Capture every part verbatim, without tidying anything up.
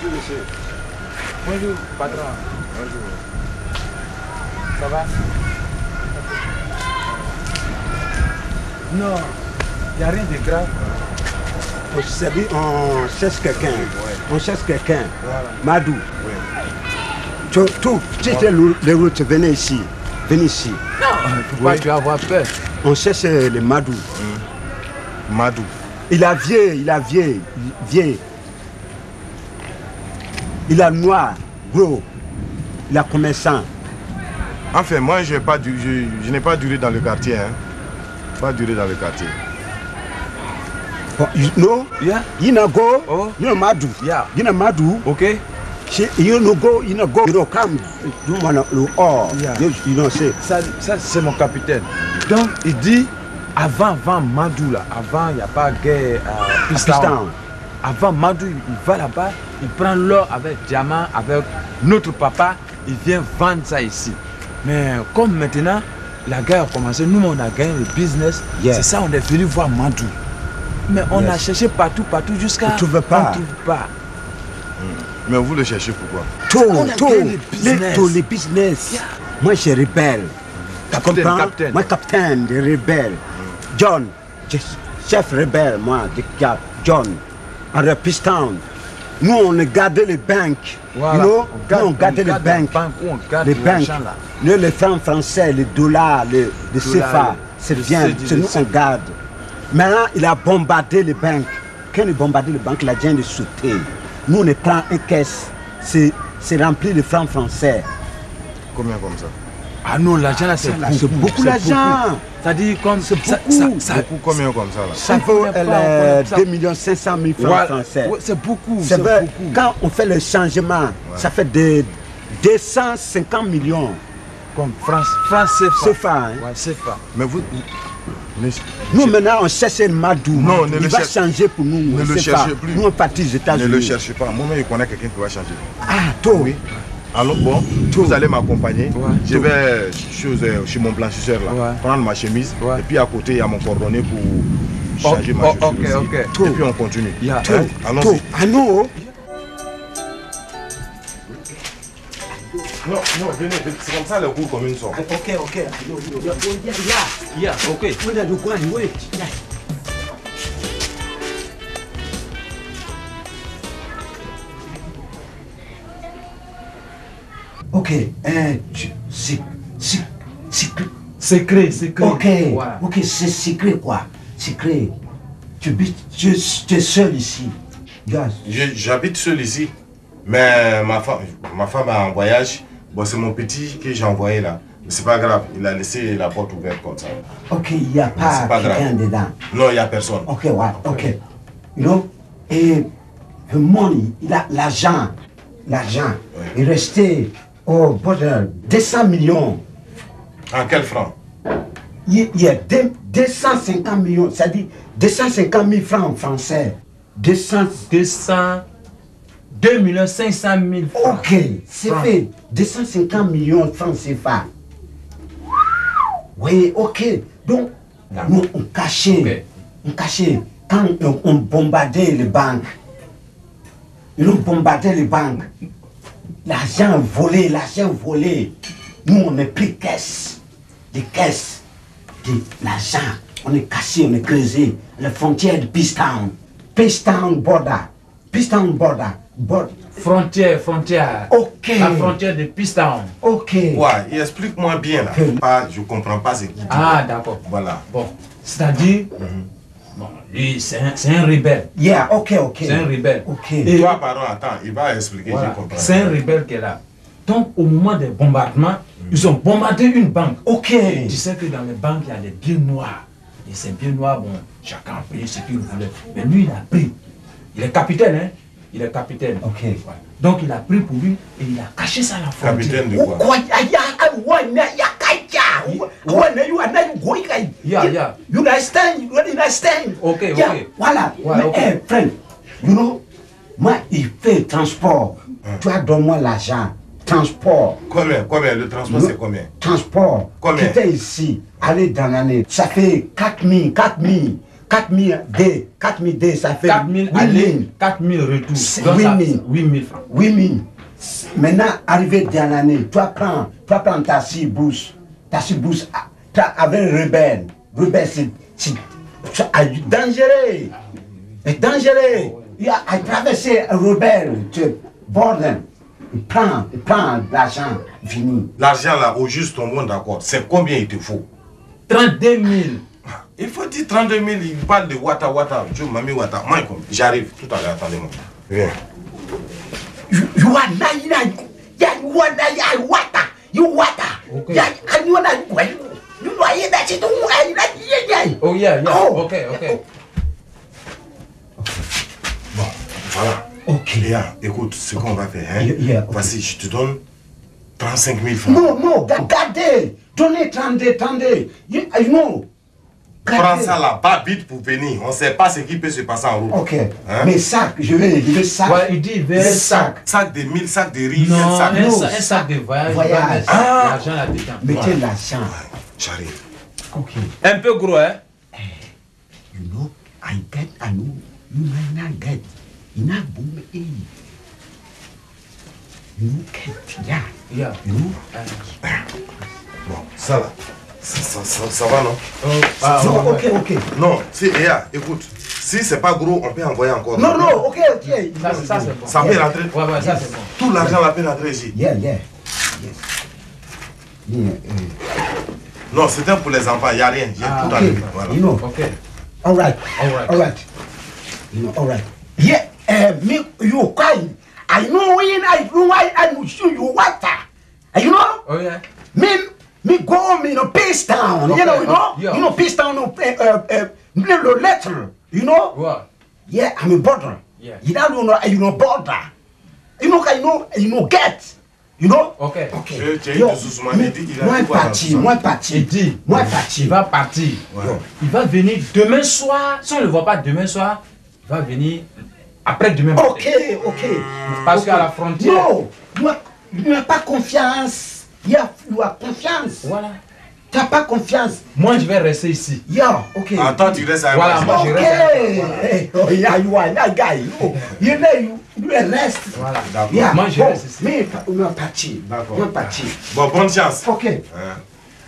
Bonjour, monsieur. Bonjour, patron. Bonjour. Ça va? Non, il n'y a rien de grave. Vous savez, on cherche quelqu'un. Ouais. On cherche quelqu'un. Voilà. Madou. Ouais. Tout, tout, toutes ouais. les routes, venez ici. Venez ici. Non, pourquoi ouais. tu vas avoir peur? On cherche le Madou. Mmh. Madou. Il a vieilli, il a vieilli, vieilli. Il a noir, gros. Il a commerçant. Enfin, moi, je, pas du, je, je n'ai pas duré dans le quartier. Hein. Pas duré dans le quartier. Oh, you know? Yeah. You know go? Oh. You know Madou? Yeah. You know Madou? Okay. She, you know go, you know go. You know come. You wanna oh. Yeah. You, you know say. Ça, ça c'est mon capitaine. Donc, il dit, avant, avant Madou là, avant, il n'y a pas de guerre à Piston. Avant Madou, il va là-bas, il prend l'or avec diamant, avec notre papa, il vient vendre ça ici. Mais comme maintenant, la guerre a commencé, nous on a gagné le business, yeah. C'est ça, on est venu voir Madou. Mais on yes. a cherché partout, partout jusqu'à... On ne trouve pas. On trouve pas. Mmh. Mais vous le cherchez pourquoi? Tout, tout, les business. Tous les business. Yeah. Moi je suis rebelle. Tu comprends? Capitaine. Moi capitaine de rebelle. Mmh. John, chef rebelle, moi, de Cap. John. À Piston. Nous, on a gardé les banques. Voilà. You know? On garde, nous, on gardait on les banques. Banque, on garde les banques. Nous, les francs français, les dollars, les, les C F A, c'est bien. C'est nous qu'on garde. Maintenant, il a bombardé les banques. Quand il a bombardé les banques, l'argent est sauté. Nous, on prend une caisse. C'est rempli de francs français. Combien comme ça? Ah non, l'argent là, c'est beaucoup, beaucoup l'argent. C'est-à-dire comme c'est beaucoup. Ça, ça, beaucoup combien comme ça là? Ça vaut euh, deux millions cinq cent mille francs ouais, français. Ouais, c'est beaucoup. C'est beaucoup. Quand on fait le changement, ouais. Ça fait de deux cent cinquante millions. Comme France, France C F A. Hein? Ouais, C F A. Mais vous... Mais, nous maintenant on cherche le Madou. Non, ne il le va cherche... changer pour nous. Ne le cherchez plus. Nous on partit aux États-Unis. Ne le cherchez pas. Moi-même, je connais quelqu'un qui va changer. Ah, toi? Oui. Alors bon, tout. Vous allez m'accompagner. Ouais, je vais chez, chez mon blanchisseur là, ouais. Prendre ma chemise. Ouais. Et puis à côté, il y a mon coordonné pour changer oh, ma chemise. Oh, okay, okay. Et puis on continue. Yeah. Hein? Allons-y. Ah non. Non, non, venez, c'est comme ça le cours comme une sorte. Ok, ok. Yeah, yeah, ok. Wait. Ok, euh, c'est secret, secret. Ok, voilà. Ok, c'est secret quoi? Secret. Tu es seul ici. J'habite seul ici, mais ma femme, ma femme est en voyage. Bon, c'est mon petit que j'ai envoyé là. C'est pas grave, il a laissé la porte ouverte comme ça. Ok, il n'y a pas, pas quelqu'un dedans. Non, il n'y a personne. Ok, ouais, ok. You know, et le money, l'argent, l'argent, oui. Il restait oh, deux cents millions. En quel franc? Il y a deux cent cinquante millions, c'est-à-dire deux cent cinquante mille francs en français. deux cents, deux cents, deux millions cinq cent mille francs. Ok, c'est fait. deux cent cinquante millions de francs C F A. Oui, ok. Donc, nous, on cachait, okay. on cachait. Quand on, on bombardait les banques, nous bombardait les banques. L'argent volé, l'argent volé. Nous, on est pris caisse, des caisses, de l'argent. On est caché, on est creusé. La frontière de Piston. Piston border. Piston border. border. Frontière, frontière. Ok. La frontière de Piston. Ok. Ouais, explique-moi bien là. Okay. Pas, je comprends pas ce qu'il dit. Ah, d'accord. Voilà. Bon, c'est-à-dire, mm-hmm. bon, lui, c'est un, un rebelle. Yeah, ok, ok. C'est un rebelle. Ok. Et toi, pardon, attends, il va expliquer, voilà. Je comprends. C'est un rebelle qui est là. Donc, au moment des bombardements, mm-hmm. ils ont bombardé une banque. Ok. Et tu sais que dans les banques, il y a des biens noirs. Et ces biens noirs, bon, chacun a payé ce qu'il voulait. Mais lui, il a pris. Il est capitaine, hein. Il est capitaine. Ok. Ouais. Donc il a pris pour lui et il a caché ça à la frontière. Capitaine de quoi? Yeah, yeah. You understand? You understand? Ok, yeah. ok. Voilà. Ouais, Mais, okay. hey, friend, you know, moi, il fait transport. Hein. Toi, donne-moi l'argent. Transport. Combien? Combien? Le transport, c'est combien? Transport. Combien? Quitter ici, aller dans l'année. Ça fait quatre mille, quatre mille. quatre mille D, quatre mille D, ça fait quatre mille aller, quatre mille retour. huit mille. huit mille francs. huit mille. Maintenant, arrivé dans l'année, toi prends, toi prends ta six bourse, ta six bourse avec rebelle. Rebelle, c'est dangereux. C'est dangereux. Il a traversé un rebelle, tu bordel. Il prend, il prend l'argent, fini. L'argent là, au juste ton monde, d'accord, c'est combien il te faut? trente-deux mille. Il faut dire trente-deux mille, il parle de Wata Wata. Je m'amie Wata. Moi, j'arrive tout à l'heure, attendez-moi. Viens. You are nine, ya you are nine, Wata, you Wata. Ya, you are nine, you know I that it. Oh yeah, yeah. Oh. Ok, ok. Bon, voilà. Ok. Léa, écoute, ce qu'on va faire, hein. Yeah, yeah, okay. Voici, je te donne trente-cinq mille francs. Non, non, gardez, donnez trente, trente. You, you know. Prends ça là-bas vite pour venir. On ne sait pas ce qui peut se passer en route. Ok. Hein? Mais sac, je vais, je vais sac. Ouais, il dit il veut Le un sac. Sac de mille, sac de riz, Non, un sac un, de... sac, un sac de voyage. Voyage. Ah. L'argent là-dedans. Mettez Voilà. l'argent. J'arrive. Ok. Un peu gros, hein? You know, I get, I know, you might not get. You not boom, eh. You get, yeah. Yeah. You know. Bon, ça là, ça, ça, ça, ça va non? Oh, ah, Non, ouais, ok, ouais. ok. Non, si, Léa, écoute, si c'est pas gros, on peut envoyer encore. Non, non, ok, ok. Ça, ça c'est bon. Ça peut rentrer. Ouais, ouais, ça c'est bon. Tout l'argent là peut rentrer ici. Yeah, yeah. Yes. Yeah, uh, Non, c'était pour les enfants, il n'y a rien. J'ai Ah, tout ok. enlevé. Voilà. You know. Ok. All right. All right. All right. You know, all right. Yeah, uh, me, you cry. I know when I know why I will show you water. You know? Oh yeah. Me, me go me no Peace Town. Okay, You know, you know? uh, yeah. You know Peace Town, no, uh, uh, uh, little letter. You know? What? Yeah, I'm a border. Yeah. You don't know, you know, border. You know, you know, you know, get. You know? Ok. Ok. Euh, tu as eu Yo, de sous-souvent, moi, il dit, il a moi dit quoi, parti, dans tout ça? moi parti. Il dit. Moi Il parti. va partir. Ouais. Il va venir demain soir. Si on ne le voit pas demain soir, il va venir après demain matin. Ok, ok. Parce Ok. qu'à la frontière. Non, moi, tu n'as pas confiance. Il y a, tu as confiance. Voilà. Tu n'as pas confiance. Moi, je vais rester ici. Yeah, ok. Attends, tu restes à Voilà, moi, je Ok. reste. Hey, oh, yeah, you are that guy. You, you know, you, you rest. Voilà. D'accord. Yeah, Moi, je bon, reste ici. mais on est parti. D'accord. On est parti. Bon, bonne chance. Ok. Hein?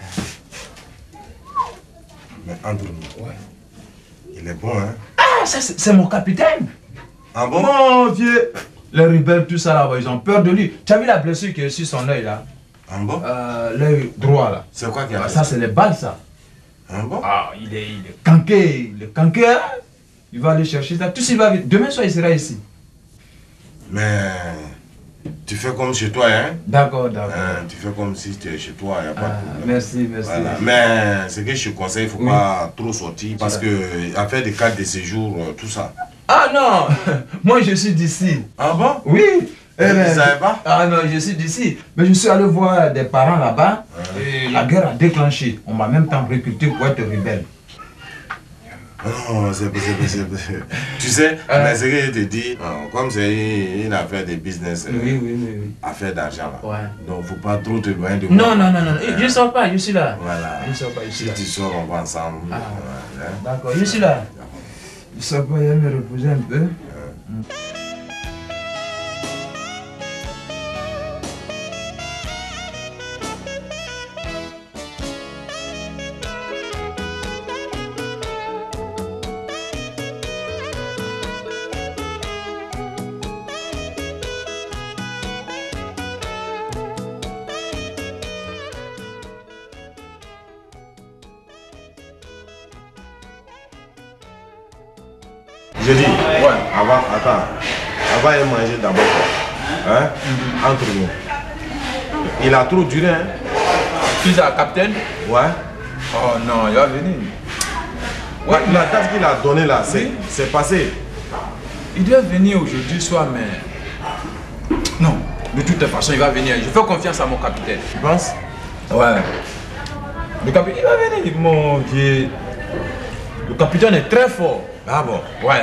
Mais entre nous, Ouais. il est bon, hein? Ah, ça, c'est c'est mon capitaine. Ah bon? Mon vieux. Les rebelles, tout ça là, ils ont peur de lui. Tu as vu la blessure qui est sur son œil là? Ah bon? Euh, l'œil droit là. C'est quoi qui a Ah, fait ça, c'est les balles ça. Ah bon? Ah, il est, il est canqué. Il est canqué. Hein? Il va aller chercher ça. Tout ça, il va vite. Demain soir, il sera ici. Mais tu fais comme chez toi, hein? D'accord, d'accord. Hein, tu fais comme si tu es chez toi, il n'y a pas Ah, de problème. merci, merci. Voilà. Mais ce que je te conseille, il ne faut Oui. pas trop sortir parce que affaire des cartes de séjour, euh, tout ça. Ah non, moi je suis d'ici. Ah bon? Oui. Eh, ben, vous savez pas? Ah non, je suis d'ici. Mais je suis allé voir des parents là-bas. Et la guerre a déclenché. On m'a même temps recruté pour être rebelle. Non, c'est c'est- c'est- c'est- Tu sais, Euh. mais ce que je te dis, euh, comme c'est une affaire de business, euh, Oui, oui, oui. oui. affaire d'argent là. Ouais. Donc, il ne faut pas trop te loin de Non, moi. non, non, non. Je ne sors pas, je suis là. Voilà. Je ne sors pas, je suis Si là. tu sors, on va ensemble. Ah. Ouais, hein. D'accord, je suis là. Je ne sors pas, je vais me reposer un peu. Je dis, ouais, avant, attends, avant de manger d'abord, quoi. Hein? Entre nous. Il a trop duré, hein? Tu es le capitaine? Ouais. Oh non, il va venir. Ouais, la date qu'il a donnée là, c'est Oui. c'est passé. Il doit venir aujourd'hui soir, mais... Non, de toute façon, il va venir. Je fais confiance à mon capitaine. Tu penses? Ouais. Le capitaine, il va venir, mon Dieu. Le capitaine est très fort. Ah bon? Ouais.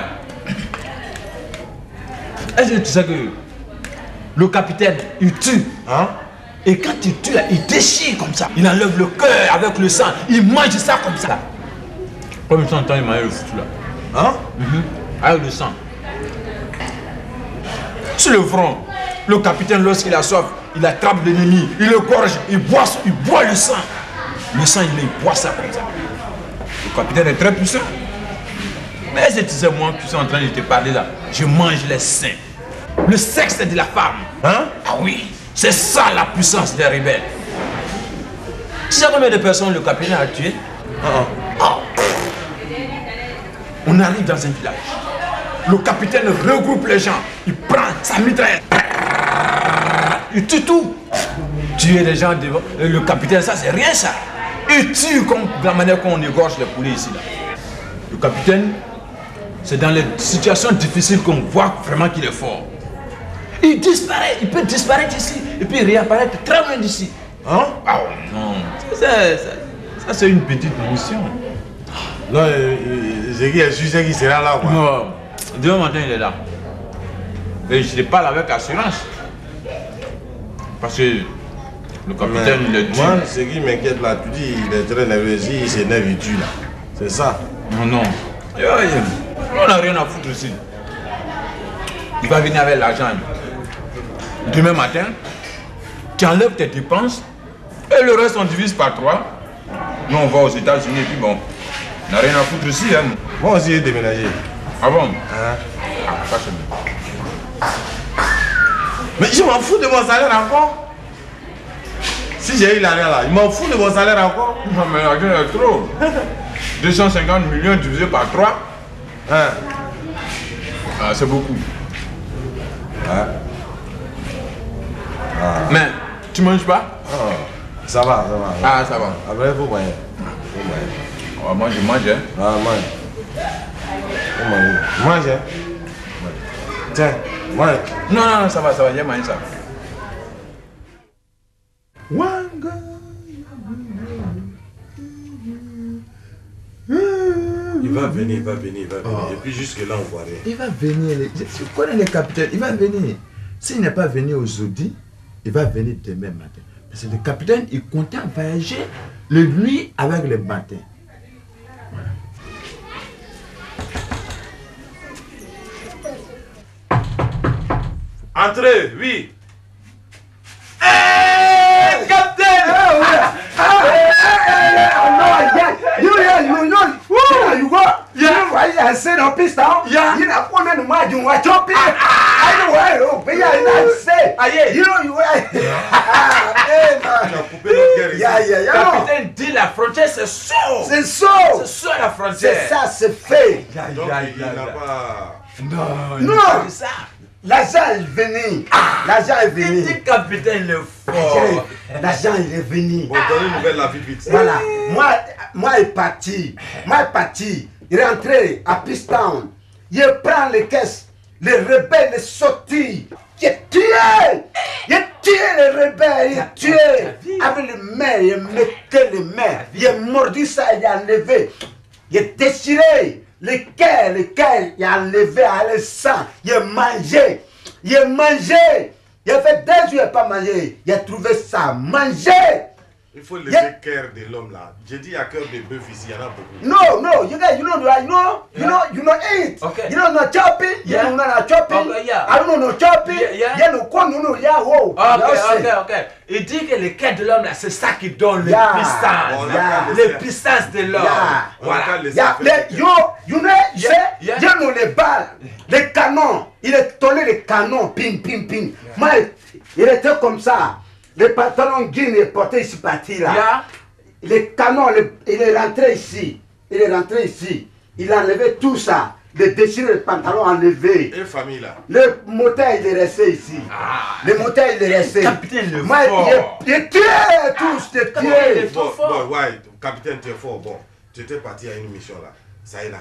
Est-ce que tu sais que le capitaine, il tue. Hein? Et quand il tue, là, il déchire comme ça. Il enlève le cœur avec le sang. Il mange ça comme ça. Comme cent ans, il m'a eu le foutu là. Hein? Mm-hmm. Avec le sang. Sur le front, le capitaine, lorsqu'il a soif, il attrape l'ennemi, il le gorge, il boit, il boit le sang. Le sang, il, il boit ça comme ça. Le capitaine est très puissant. Mais c'est tu sais, moi qui suis en train de te parler là, je mange les seins. Le sexe de la femme. Hein? Ah oui, c'est ça la puissance des rebelles. Tu sais combien de personnes le capitaine a tué? Uh-uh. Oh. On arrive dans un village. Le capitaine regroupe les gens. Il prend sa mitraille. Il tue tout. Tuer les gens devant. Le capitaine, ça c'est rien ça. Il tue comme de la manière qu'on égorge les poulets ici. Là. Le capitaine, c'est dans les situations difficiles qu'on voit vraiment qu'il est fort. Il disparaît, il peut disparaître ici et puis réapparaître très loin d'ici. Hein? Ah non, ça, ça, ça c'est une petite émission. Non, c'est qui, je sais qui sera là quoi. Non, demain matin il est là. Et je le parle avec assurance. Parce que le capitaine il est tue. Moi, ce qui m'inquiète là, tu dis il est très nerveux ici, il s'énerve, il tue là. C'est ça. Non, non. On n'a rien à foutre ici. Il va venir avec l'argent. Demain matin, tu enlèves tes dépenses et le reste on divise par trois. Nous on va aux États-Unis et puis bon, on n'a rien à foutre ici. Hein. Moi aussi j'ai déménagé. Ah bon? Hein? Ah, ça c'est bien. Mais je m'en fous de mon salaire encore. Si j'ai eu l'argent là, je m'en fous de mon salaire encore. Non mais l'argent est trop. deux cent cinquante millions divisé par trois. Hein? Ah, c'est beaucoup. Hein? Ah. Mais tu manges pas? Ah. Ça va, ça va. Ah, ça va. Après, il faut manger. Oh, moi je mange. Hein. Ah, mange. Faut manger. Mange. Hein. Tiens, mange. Non, non, non, ça va, ça va, j'ai mangé ça. Il va venir, il va venir, il va venir. Oh. Et puis jusque là, on voit rien. Il va venir. Je connais le capitaine, il va venir. S'il n'est pas venu aujourd'hui, il va venir demain matin. Parce que le capitaine, il comptait voyager le nuit avec le matin. Voilà. Entrez, oui. Hey, captain! Oh, yeah. Ah, hey, hey, hey, oh, no, yeah. You, yeah, you know, where you go? Yeah. Why you are sitting on pistol? Yeah. You know, one of the margin, watch up here. I know why, oh, but yeah, you say. Ah, yeah. You know, you are. Ah, hey, man. Yeah, yeah, yeah. Capitaine dit la frontière, c'est chaud. C'est chaud. C'est chaud la frontière. C'est ça, c'est fait. Donc, il n'a pas... Non, non. C'est ça. L'argent est venu. L'argent est venu. Il dit capitaine le fort. L'argent il est venu. Bon, donne une nouvelle la vie vite. Voilà. Moi, moi il est parti. Moi il est parti. Il est rentré à Pistown. Il prend les caisses. Les rebelles les sortis. Il a tué. Il a tué les rebelles. Il a tué. Avec les mains. Il a mettait les mains. Il a mordu ça. Il a enlevé. Il a déchiré. Lequel, lequel, il a enlevé à le sang, il a mangé, il a mangé, il a fait deux jours, il n'a pas mangé, il a trouvé ça, mangé. Il faut lever le cœur de l'homme là. J'ai dit à cœur de bœuf ici, il y en a beaucoup. No, no, you guys, you know, you know, you know, you know eat. Okay. You know no chopping, you Yeah. know no chopping. Okay, yeah. I don't know no chopping. Yeah, yeah. You know, corn, you know, yeah, wow. Ok, ok, ok. Il dit que le cœur de l'homme là, c'est ça qui donne Yeah. les puissances. On a Yeah. qu'à laisser- Les puissances de l'homme. Yeah. On a qu'à laisser Yeah, faire les, le yo, cœur. you know, Yeah, c'est, yeah. you know les balles, les canons, il est tourné les canons, ping, ping, ping. Moi, il était comme ça. Les pantalons jeans, il est porté ici, parti là. Yeah. Les canons, le- il est rentré ici. Il est rentré ici. Il a enlevé tout ça. Les déchirés, les pantalons enlevés. Et famille là. Le moteur, il est resté ici. Ah. Le moteur, il est resté. Capitaine le Moi, fort. il est- il est tué tous, il est Capitaine, il tué. est trop Bon, fort. bon, ouais, capitaine, tu es fort. Bon, tu étais parti à une mission là. Ça est là.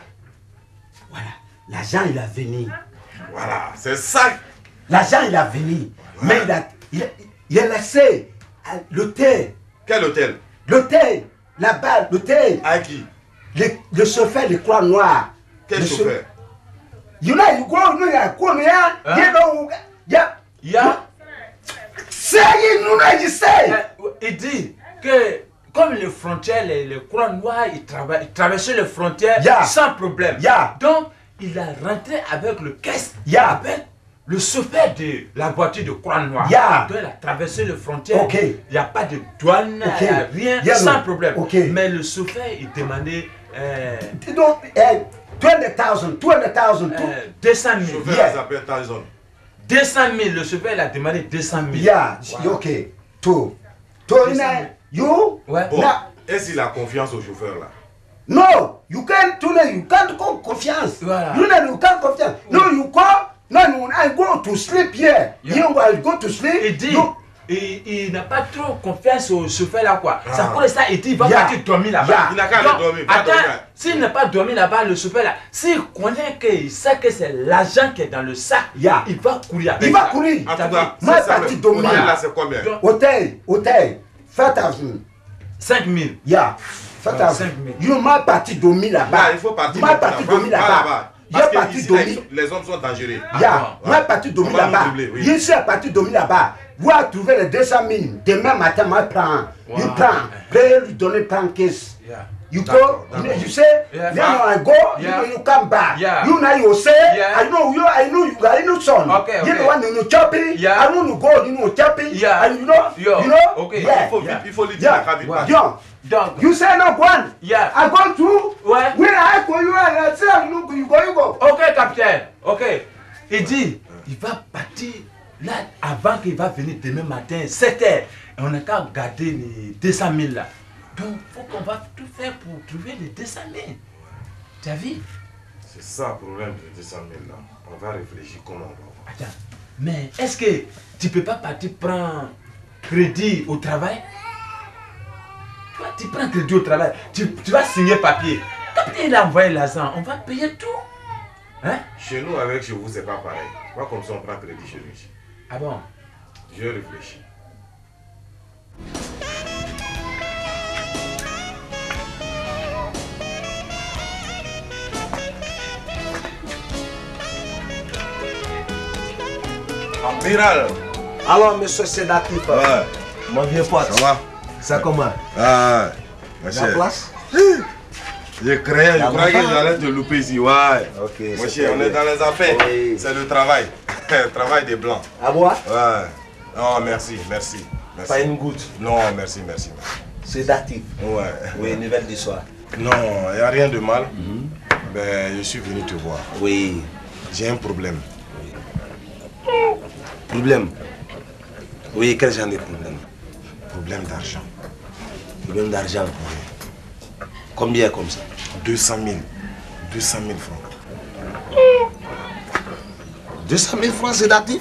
Voilà. L'argent, il a venu. Voilà, c'est ça. L'argent, il a venu. Mais il a, il a, il a laissé à l'hôtel. Quel hôtel? L'hôtel, là-bas, l'hôtel. À qui? Le, le chauffeur de Croix Noire. Quel Le chauffeur? You know, you go, you know, you Hein? you know, yeah. Yeah. Say it, you know, you say. Il dit que comme les frontières, les, les courants noirs, ils, trava ils traversaient les frontières yeah. sans problème. Yeah. Donc, il a rentré avec le caisse, yeah. avec le chauffeur de la voiture de courant noir. Yeah. Donc, il a traversé les frontières. Okay. Il n'y a pas de douane, okay. rien, yeah, sans no. problème. Okay. Mais le chauffeur, il demandait... Euh, Donc, uh, twenty thousand, twenty thousand, euh, deux cent mille. Chauffeur, Yeah. ça s'appelle Tyson. deux cent mille, le chauffeur, il a demandé deux cent mille. Yeah, wow. okay. To, to, you, ouais. Bon, na, est-ce qu'il a confiance au chauffeur là? no, you can't, to, you can't go confiance. Voilà. You know, you can't confiance. Oui. No, you go, no, no, I go to sleep here. Yeah. You I go to sleep. Il dit, you, il, il n'a pas trop confiance au chauffeur là quoi. Ah. C'est à cause de ça, il dit, il va Yeah. partir dormir là-bas. Yeah. Il n'a qu'à aller Donc, dormir, pas attends, dormir. s'il n'est pas dormi là-bas, le chauffeur là, s'il connaît qu'il sait que c'est l'argent qui est dans le sac, Yeah. il va courir avec il va ça. courir. En T'as tout cas, Moi, c'est ça, parti le- dormir. le modèle là, c'est combien? Donc, Hôtel, hôtel, five thousand. cinq mille. Yeah, five Ouais, thousand. cinq mille. You m'a parti dormir là-bas. Là, il faut partir Moi, maintenant, parti va- dormir va là-bas. Il Parce est que parti ici, là, dormir. ils- les hommes sont dangereux. Yeah, Attends, moi, ouais. parti dormir On va nous là-bas. dribbler, oui. Il suis parti dormir là-bas. Vous allez trouver les deux cent mille. Demain matin, moi, je prends. Wow. Il prend. Veuillez lui donner prend caisse. Yeah. You go, D'accord, you, know, d'accord. you say, Yeah. then I go, Yeah. you, you come back. Yeah. You now you say, Yeah. I know you, I know you, I know son. Okay, You okay. know when you know chopping, Yeah. I know you go, you know chopping, Yeah. and you know, Yo. you know, Okay. yeah. Il faut Yeah. vite, il faut lui dire Yeah. la cravate. Ouais. Yo, Donc, you say no one. Yeah. I go to, Ouais. when I go, you and I say, you know, you go, you go. ok capitaine, ok. Il dit, il va partir là avant qu'il va venir demain matin, sept heures. Et on n'a qu'à garder les deux cent mille là. Donc, il faut qu'on va tout faire pour trouver les deux cent mille. Tu as vu? C'est ça le problème de deux cent mille là. On va réfléchir comment on va. Attends, mais est-ce que tu peux pas partir prendre crédit au travail? Toi, tu prends crédit au travail, tu, tu vas signer papier. Quand il a envoyé l'argent, on va payer tout. Hein? Chez nous, avec chez vous, c'est pas pareil. Pas comme ça, on prend crédit chez nous. Ah bon? Je réfléchis. Amiral. Alors, monsieur Sédatif, Ouais. mon vieux pote, Ça va? c'est comment? Ah, La monsieur. place? Je croyais, je La croyais que montagne. j'allais te louper ici. Ouais. Ok, Mon c'est cher, on très est bien. dans les affaires. Oui. C'est le travail. Le travail des blancs. À moi? Ouais. Non, merci, merci. merci. Pas une goutte. Non, merci, merci. Sédatif. Ouais. Oui, nouvelle du soir. Non, il n'y a rien de mal. Ben, je suis venu te voir. Oui. J'ai un problème. Problème? Oui, quel genre de problème? Problème d'argent. Problème d'argent. Combien comme ça? deux cent mille. deux cent mille francs. deux cent mille francs sédatif?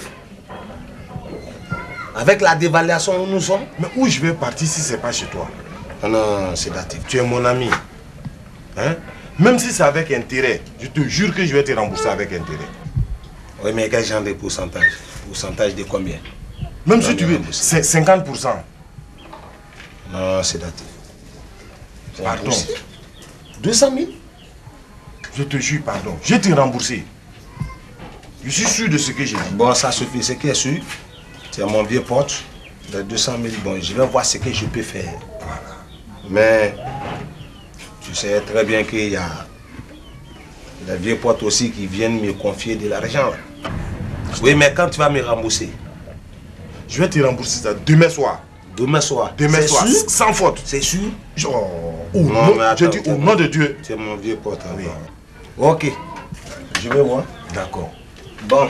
Avec la dévaluation où nous sommes? Mais où je vais partir si ce n'est pas chez toi? Non, non, sédatif. Tu es mon ami. Hein? Même si c'est avec intérêt, je te jure que je vais te rembourser avec intérêt. Oui, mais quel genre de pourcentage? Pourcentage de combien? Même si Non, tu mais veux, rembourser. c'est cinquante pour cent. Non, sédatif. C'est Pardon. impossible. deux cent mille? Je te jure, pardon. Je vais te rembourser. Je suis sûr de ce que j'ai dit. Bon, ça suffit. Ce qui est sûr, c'est mon vieux pote. Les deux cent mille, bon, je vais voir ce que je peux faire. Mais tu sais très bien qu'il y a les vieux potes aussi qui viennent me confier de l'argent. Oui, mais quand tu vas me rembourser? Je vais te rembourser ça demain soir. Demain soir. Demain C'est soir, sûr? sans faute. C'est sûr? Oh, au Non, nom- mais attends, je dis au attends. nom de Dieu. C'est mon vieux pote. hein. Oui. Ok. Je vais voir. D'accord. Bon.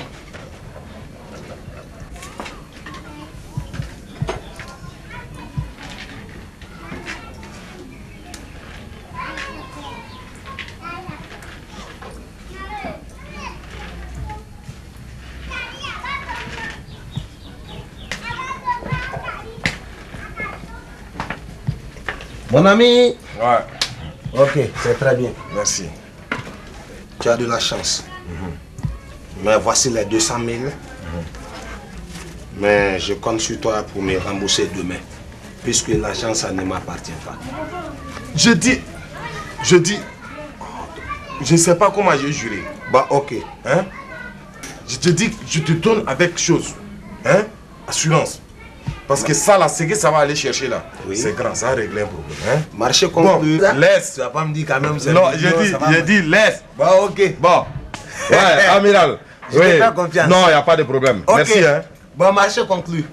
Mon ami. Ouais, Ok, c'est très bien. merci. Tu as de la chance. Mais voici les deux cent mille. Mais je compte sur toi pour me rembourser demain. Puisque l'argent, ça ne m'appartient pas. Je dis, je dis, je ne sais pas comment j'ai juré. Bah, ok. Hein? Je te dis, je te donne avec chose. Hein? Assurance. Parce que ça, là, c'est que ça va aller chercher là. Oui. C'est grand, ça va régler un problème. Hein? Marché Bon, conclu. laisse. Tu vas pas me dire quand même. c'est Non, le j'ai million, dit, ça va j'ai mal. dit laisse. Bon, ok. Bon. Ouais, amiral. Je te fais confiance. Non, il n'y a pas de problème. Ok. Merci. Hein. Bon, marché conclu.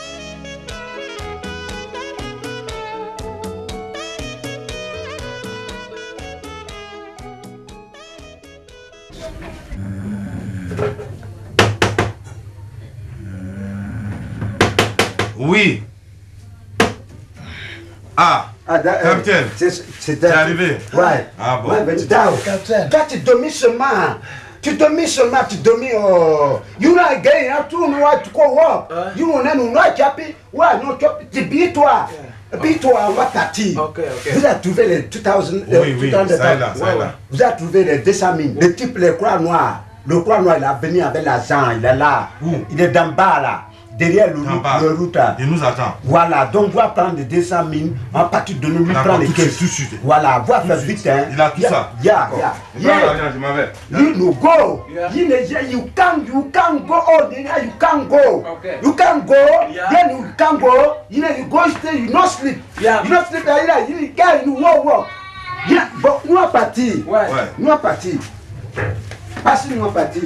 Oui. Ah, Ah, da- euh, capitaine. c'est- c'est T'es arrivé? Ouais. Ah bon. Ouais, mais Dao, toi, tu dormis seulement. Tu dormis seulement, tu dormis. Oh. You know, again, tu know what to call what? You know, non, non, Chapi. Ouais, non, tu vis toi. Puis toi, on va partir. Ok, ok. Vous avez trouvé les deux mille. Oui, oui, ça est là, ça est là. Vous avez trouvé les deux cent mille. Le type, le croix noir. Le croix noir, il est venu avec l'argent. Il est là. Où? Il est d'en bas là. Derrière le, En bas. le route. là. Il nous attend. Voilà, donc on va prendre les deux cent mille, on va partir de nous, lui D'accord, prendre les tout de suite, caisses. tout de suite. Voilà, on va faire de vite, suite. hein. Il a tout Yeah, ça. Yeah, Bon. yeah. Je prends Yeah. l'argent, je m'en vais. You no go. Yeah. You know, you can, you can go. Oh, nigga, you can go. Okay. You can go. Yeah. Then you can go. You know, you go stay. You not sleep. Yeah. You not sleep. You know, you can, you walk, walk. Yeah, but nous on parti. Ouais. Ouais. Nous on parti. Parce que nous on parti.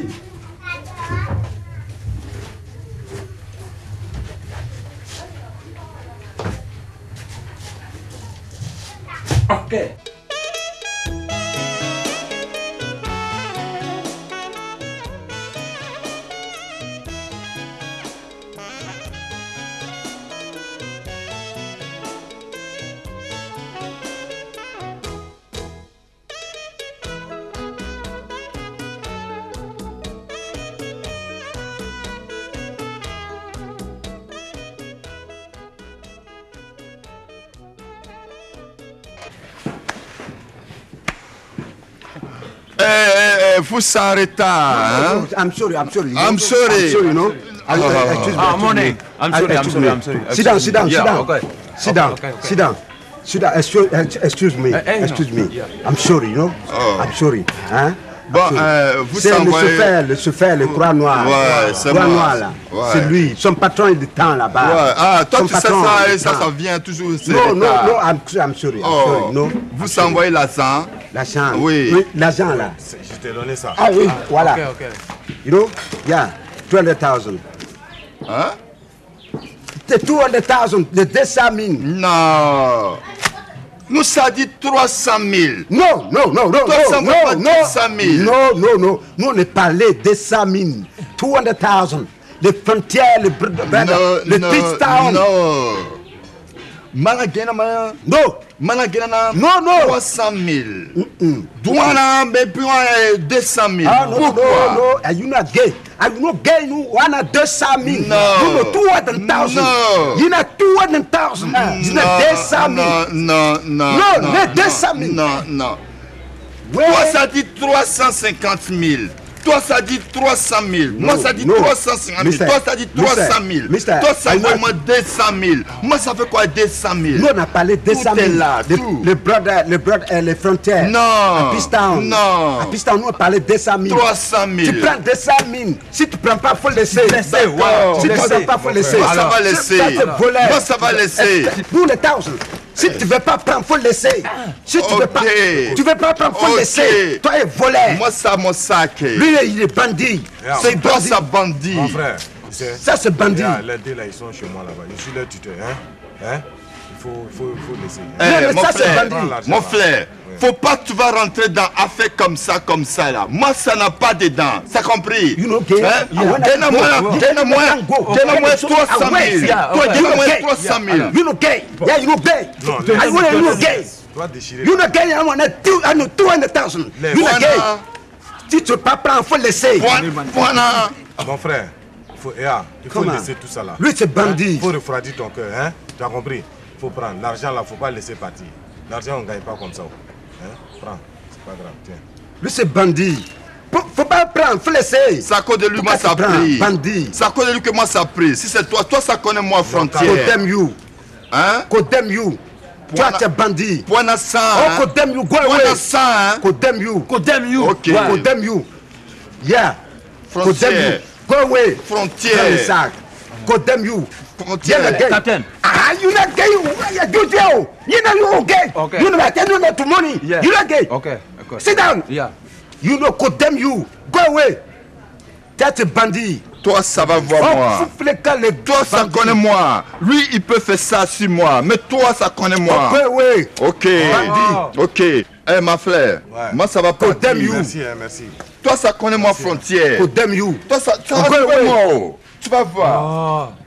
Ok. Eh, eh, eh, vous s'arrêtez, hein? I'm sorry, I'm sorry. I'm sorry. I'm sorry, you know. I- I- excuse me, Ah, excuse money. me. I'm I- sorry, I'm excuse sorry, me. I'm sorry. Sit down, sit down, sit Yeah, down. okay. Sit Okay, down, okay, okay. sit down. Sit down, excuse, excuse me, Eh, eh, no. excuse me. Yeah. I'm sorry, you know. Oh. I'm sorry, hein. Bon, I'm sorry. euh, vous C'est le envoyez- chauffeur, le chauffeur, le croix noir. Ouais, c'est croix moi. noir là. Ouais. C'est lui, son patron est de temps là-bas. Ouais. Ah, toi, Son tu sais patron ça, est et de ça, temps. ça vient toujours. c'est Non, non, retard. non, I'm, I'm sorry, I'm Oh, sorry, no. vous envoyez l'argent. L'argent. Oui. L'argent là. Je t'ai donné ça. Ah oui, voilà. Ok, ok. You know, yeah, two hundred thousand. Hein? The two hundred thousand, the deux cent mille. Non. Nous, ça dit trois cent mille. Non, non, non, non, Toi, ça non, va pas non, deux cent mille. non, non, non. Nous, on est parlé de cent mille. two hundred thousand. Les frontières, les br- br- Non, le non, Big Town. non. Mana gena mana. Non, Mana gena na. Non, non. trois cent mille. Douana, mais puis on est deux cent mille. ah, non, Pourquoi? non, non. Are you not gay? Are you not gay? Nous, on a deux cent mille. Non. You know, two hundred thousand. Non. You know, two hundred thousand. You know, deux cent mille. Non, non, non. Non, mais deux cent mille. Non, non. Ouais. Toi, ça dit trois cent cinquante mille. Toi, ça dit trois cent mille. Moi, ça dit non. trois cent cinquante mille. Mister, Toi, ça dit trois cent mille. Mister, Toi, ça I dit know- moi deux cent mille. Moi, ça fait quoi deux cent mille? Nous, on a parlé de Tout deux cent mille. est là, Le- tout. Le brother, le brother, euh, les frontières. Non. À Pistown. Non. À Pistown, nous, on parlait de deux cent mille. trois cent mille. Tu prends deux cent mille. Si tu prends pas, faut laisser. Laisser, voilà. Si tu Laisser. prends pas, faut laisser. Moi, ça Alors, va C'est- laisser. ça, c'est voleur. Moi, ça va laisser. Pour les thousand. Si tu veux pas prendre, faut laisser. Si tu veux Ok. pas, tu veux pas prendre, faut Ok. laisser. Toi, es voleur. Moi, ça, mon sac. Lui, il est bandit. Yeah. C'est C'est toi, bandit. ça bandit. Mon frère, tu sais, Ça, c'est bandit. yeah, les deux là, ils sont chez moi là-bas. Je suis leur tuteur. Hein? Hein? Il faut, faut, faut laisser. Eh, Non, mais mon ça, c'est frère, bandit. mon frère, faut pas que tu vas rentrer dans affaire comme ça, comme ça là. Moi, ça n'a pas dedans. Ça compris? You know, okay? Hein? Yeah. Donne-moi, Go. donne-moi, Go. donne-moi Go. trois cent Away. mille. Yeah, Toi, okay. donne-moi Okay. trois cent mille. You know gay. Yeah, you know gay. Non, I laisse- want you know gay. Tu vas déchirer. You know gay, I want two, I know two hundred thousand. Les- You know Voilà. gay. Si tu veux pas prendre, faut laisser. Voilà. Voilà. Mon frère, il faut, yeah, il faut Comment? laisser tout ça là. Lui, c'est bandit. Il faut refroidir ton cœur. Hein? Tu as compris? Il faut prendre. L'argent là, il ne faut pas laisser partir. L'argent, on ne gagne pas comme ça. Hein? Prends. C'est pas grave. Tiens. Lui, c'est bandit. Faut faut pas prendre, faut laisser. C'est à cause de lui, moi, Pourquoi ça tu prends, prie. bandit? C'est à cause de lui que moi, ça prie. Si c'est toi, toi, ça connaît moi, frontière. Condemn you. Hein? Condemn you. Toi, Voilà. tu es bandit. Point à ça. Oh, hein? condemn you. Go Point away. à ça, hein? Condemn you. Condemn you. Ok. Ouais. Condemn you. Yeah. Condemn you. Frontière. Go away. Frontière. Dans le sac. Condemn you. frontière. Yeah, Captain. Ah, you're not gay. You're guilty. You know you're gay. Okay. You know that. You know to money. Yeah. You're not gay. Okay. Okay. Sit down. Yeah. You know, condemn you. Go away. That's a bandit. Toi, ça va voir moi. Souffle les cas, les Toi, ça connaît moi. Lui, il peut faire ça sur moi. Mais toi, ça connaît moi. Go away. Ok. Bandit. Ok. Eh, ma frère. Ouais. Moi, ça va pas. Condemn you. Merci, hein, merci. Toi, ça connaît moi frontière. Condemn you. Toi, ça, ça va Go voir away. moi. Oh. Tu vas voir. Oh.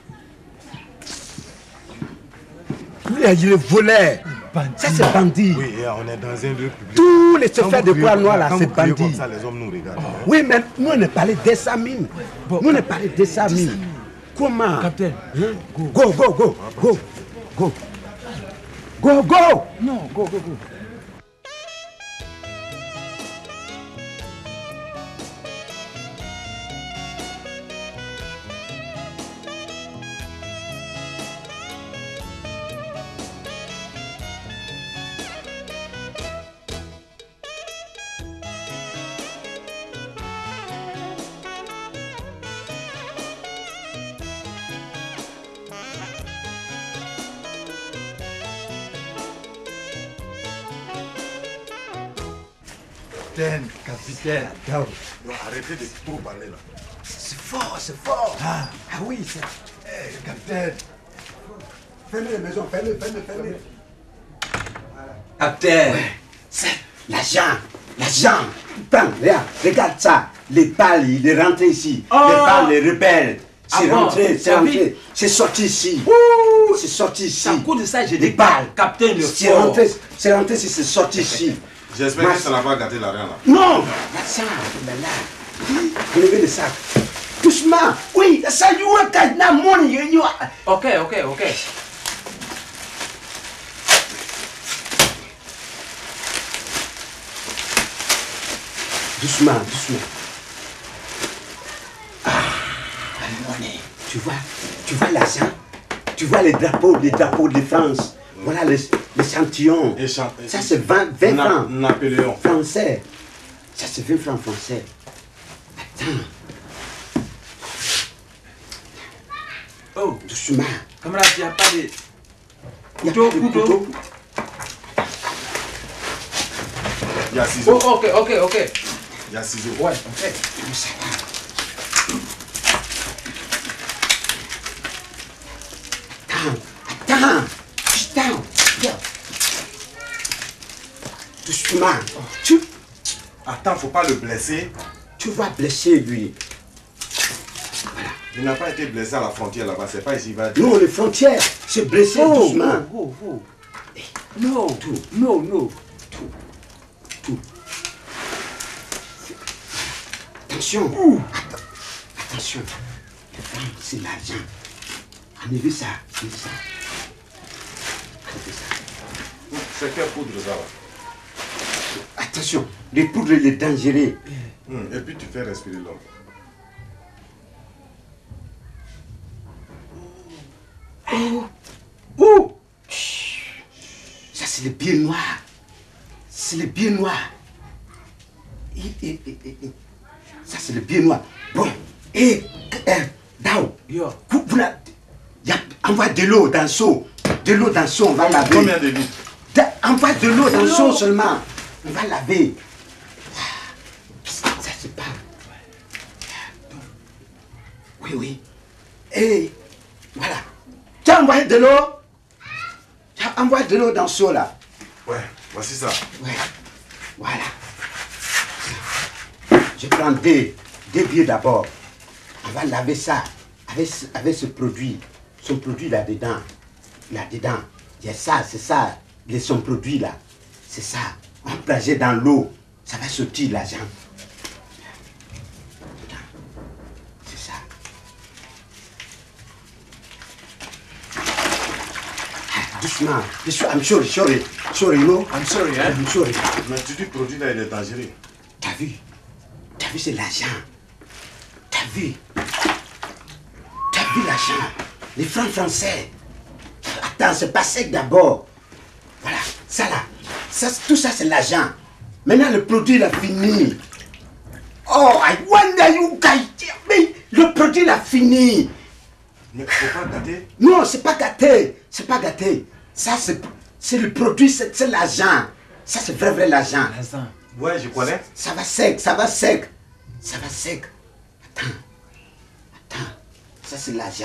Lui, il est voleur. Ça, c'est bandit. Oui, et on est dans un lieu public. Tous les chauffeurs Quand de vous poids criez- noirs là, quand c'est vous criez bandit. comme ça, les hommes nous regardent. hein. Oui, mais nous, on est parlé d'Essa Mine. Nous, on est parlé d'Essa Mine. Comment? Captain. Hein? Go, go, go, go, go. Go, go. Non, go, go, go. Capitaine, capitaine. Go. Non, arrêtez de trop parler là. C'est fort, c'est fort. Ah, ah oui, c'est. Eh, capitaine. Fermez les maisons, fermez, fermez, fermez. Capitaine. C'est l'agent, l'agent. Prends, regarde, regarde ça. Les balles, il est rentré ici. Oh. Les balles, les rebelles. C'est Ah bon, rentré, c'est t'as vu? rentré. C'est sorti ici. C'est sorti ici. À cause de ça, j'ai Des dit balles. Capitaine le C'est fort. rentré, c'est rentré ici, c'est sorti ici. J'espère Ma- que ça n'a pas gâté l'argent là. Non, la ça, là, là. Levez le sac. Doucement. Oui, ça, you work at now money. You, you are. Ok, ok, ok. Doucement, doucement. Ah, la monnaie. Tu vois, tu vois l'argent. Tu vois les drapeaux, les drapeaux de France. Voilà les- l'échantillon. Échan- Ça, c'est vingt, vingt Na- francs Napoléon. français. Ça, c'est vingt francs français. Attends, Oh, doucement. camarade, il n'y a pas de... Il y a Couteau, pas de couteau. couteau. Il y a Oh, ciseaux. ok, ok, ok. Il y a ciseaux. Ouais, ok. Comme ça va. Attends, attends. Putain, viens. Doucement. Tu, Attends, faut pas le blesser. tu vas blesser lui. Il n'a pas été blessé à la frontière là-bas. C'est pas ici. Il va Non, les frontières, c'est blessé Oh, doucement. oh, oh. Non, Tout. non, non. Attention. Atten- Attention. Le franc, c'est l'argent. Enlevez ça. Enlevez ça. Enlevez ça. C'est quelle poudre ça là? Attention. Les poudres, les dangereux. Hum, Et puis tu fais respirer l'homme. Oh! Ça, c'est le pied noir. C'est le pied noir. Et, et, et, et, et. Ça, c'est le pied noir. Bon. Et, eh, Dao, Yo. vous, vous la- y a- envoie de l'eau dans le seau. De l'eau dans le seau, on va laver. Combien de litres? Da- Envoie de l'eau dans le seau seulement. On va laver. Ah, Ça, c'est pas. Oui, oui. Et voilà. Tu as envoyé de l'eau? Tu as envoyé de l'eau dans le seau là. Ouais, voici ça. Ouais. Voilà. Je prends deux, deux billets d'abord. On va laver ça avec, ce- avec ce produit. Son produit là-dedans. Là-dedans. Il y a ça, c'est ça. Les, son produit là. C'est ça. On va plonger dans l'eau. Ça va sortir l'argent. C'est ça. Ah, doucement. Je suis, I'm sorry, sorry. Sorry, no? I'm sorry, hein. I'm sorry. Mais tu dis produit là, il est dangereux. T'as vu? T'as vu, c'est l'argent. T'as vu? T'as vu l'argent? Les francs français. Attends, c'est pas sec d'abord. Voilà, ça là. Ça, tout ça, c'est l'argent. Maintenant, le produit, il a fini. Oh, I wonder you guys. Mais le produit, il a fini. Mais faut pas gâter. Non, c'est pas gâté. C'est pas gâté. Ça, c'est le produit, c'est l'argent. Ça, c'est vrai, vrai l'argent. Ouais, je connais. Ça va sec, ça va sec. Ça va sec. Attends. Attends. Ça, c'est l'argent.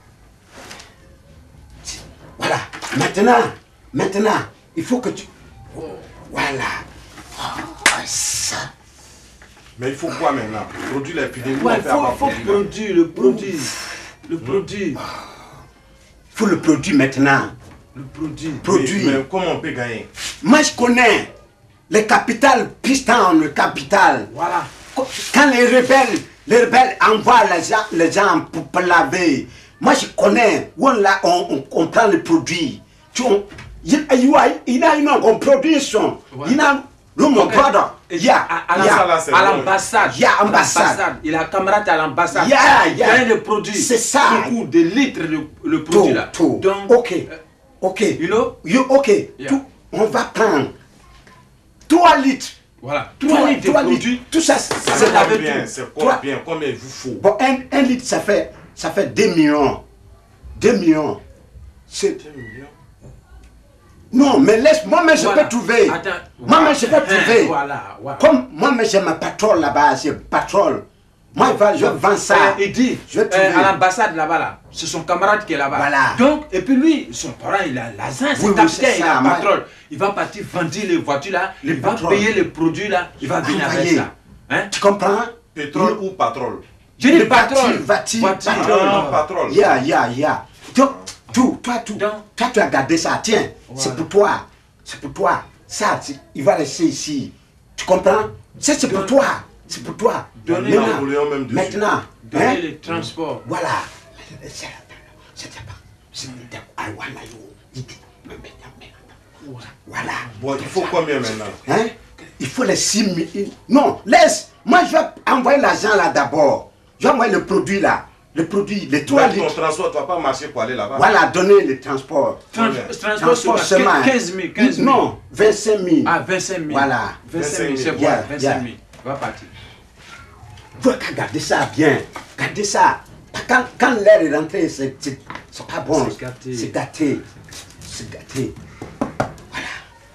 Voilà. Maintenant, maintenant, il faut que tu... Voilà. Oh, ça. Mais il faut quoi maintenant? Produire l'épidémie. Ouais, il faut, faut produire, le produit. Le produit. Il faut le produit maintenant. Le produit. Produit. Mais, mais comment on peut gagner? Moi, je connais les capitales piston, le capital. Voilà. Quand les rebelles, les rebelles envoient les gens, les gens pour, pour laver, moi je connais où on, la, on, on, on prend le produit. Tu, on, il y a, il y a une on produit son. Il y a le mon brother. Il y a à l'ambassade. Il y a ambassade. Il a un camarade à l'ambassade. Il y a, il y a le produit. C'est ça. Beaucoup de litres le, le produit tout, là. Tout. Donc, ok. Ok. You know? You, ok. Yeah. Tout, on va prendre trois litres. Voilà. trois litres de produit. Tout ça, c'est combien? C'est combien? Combien il vous faut? Bon, un, un litre, ça fait, ça fait deux millions. deux millions. C'est deux millions. Non, mais laisse, moi-même je voilà. peux trouver. Moi-même je peux trouver. Voilà, voilà. Comme moi-même j'ai ma pétrole là-bas, c'est pétrole. Moi, je, je vends ça. Euh, il dit, je vais euh, à l'ambassade là-bas, là, c'est son camarade qui est là-bas. Voilà. Donc, et puis lui, son parent, il a l'argent, c'est oui, capitaine, oui, il a moi... pétrole. Il va partir vendre les voitures là, les il va pétrole. payer les produits là, il va venir avec ça. Hein? Tu comprends? Pétrole ou pétrole? Je dis pétrole. Voiture, pétrole. Pétrole. Ya, ya, ya. Donc, tout, toi, tout. Donc, toi, tu as gardé ça. Tiens, voilà. C'est pour toi. C'est pour toi. Ça, il va rester ici. Tu comprends? Ça, c'est pour toi. C'est pour toi. Donnez maintenant, même maintenant donnez hein? Les transports. Voilà. Voilà. Bon, il faut combien maintenant? Hein? Il faut les six mille. Non, laisse. Moi, je vais envoyer l'argent là d'abord. Je vais envoyer le produit là. Le produit, les trois litres. Ton transport, tu ne vas pas marcher pour aller là-bas. Voilà, donner le transport. Trans transport, transport seulement. quinze mille. Non, vingt-cinq mille. Ah, vingt-cinq mille. Voilà. vingt-cinq mille, c'est bon. Yeah, vingt-cinq yeah. mille. Va partir. Il faut garder ça bien. Gardez ça. Quand, quand l'air est rentré, c'est pas bon. C'est gâté. C'est gâté. C'est gâté. Voilà.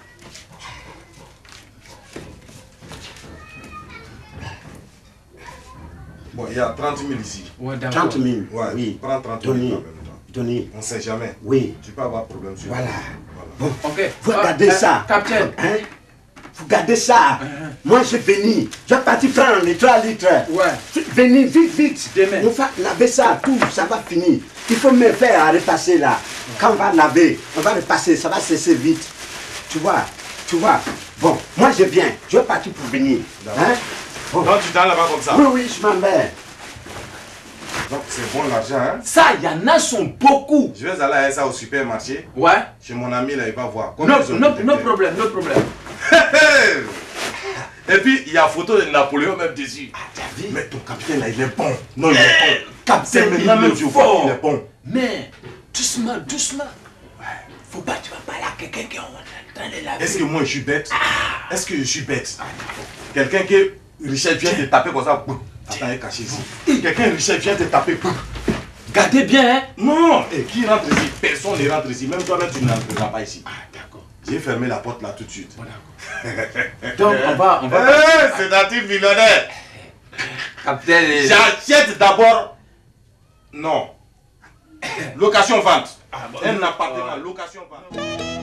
Bon, il y a trente mille ici. Ouais, trente mille. Ouais, oui. Prends trente en mille. même temps. Donnez. On ne sait jamais. Oui. Tu peux avoir problème sur voilà. voilà. Bon, ok. Vous gardez euh, ça. Capitaine. Hein? Vous gardez ça. Uh-huh. Moi, je vais venir. Je vais partir prendre les trois litres. Ouais. Venez vite, vite. Demain. On va laver ça, tout, ça va finir. Il faut me faire à repasser là. Ouais. Quand on va laver, on va repasser, ça va cesser vite. Tu vois, tu vois. Bon, moi je viens. Je vais partir pour venir. Hein? Bon. Donc tu t'en là-bas comme ça? Oui, oui, je m'en vais. Donc c'est bon l'argent, hein? Ça, il y en a sont beaucoup. Je vais aller à ça au supermarché. Ouais. Chez mon ami là, il va voir. No, no, no problème, no problème. Et puis il y a photo de Napoléon même dessus. Ah, t'as vu? Mais ton capitaine là, il est bon. Non, il est bon. Capitaine, maintenant même je vois qu'il est bon. Mais doucement, doucement. Ouais. Faut pas, tu vas parler à quelqu'un qui est en train de laver. Est-ce que moi je suis bête? Ah. Est-ce que je suis bête? Ah, quelqu'un qui Richard vient te taper comme ça. Attends, il est caché ici. Quelqu'un Richard vient te taper. Gardez bien, hein? Non! Et qui rentre ici? Personne ne rentre ici. Même toi-même, tu ne rentreras pas ici. Ah, d'accord. J'ai fermé la porte là tout de suite. Bon, d'accord. Donc, on va... on va hey, c'est natif millionnaire! Capitaine... J'achète d'abord... Non. Location-vente. Ah, bon, un appartement, location-vente.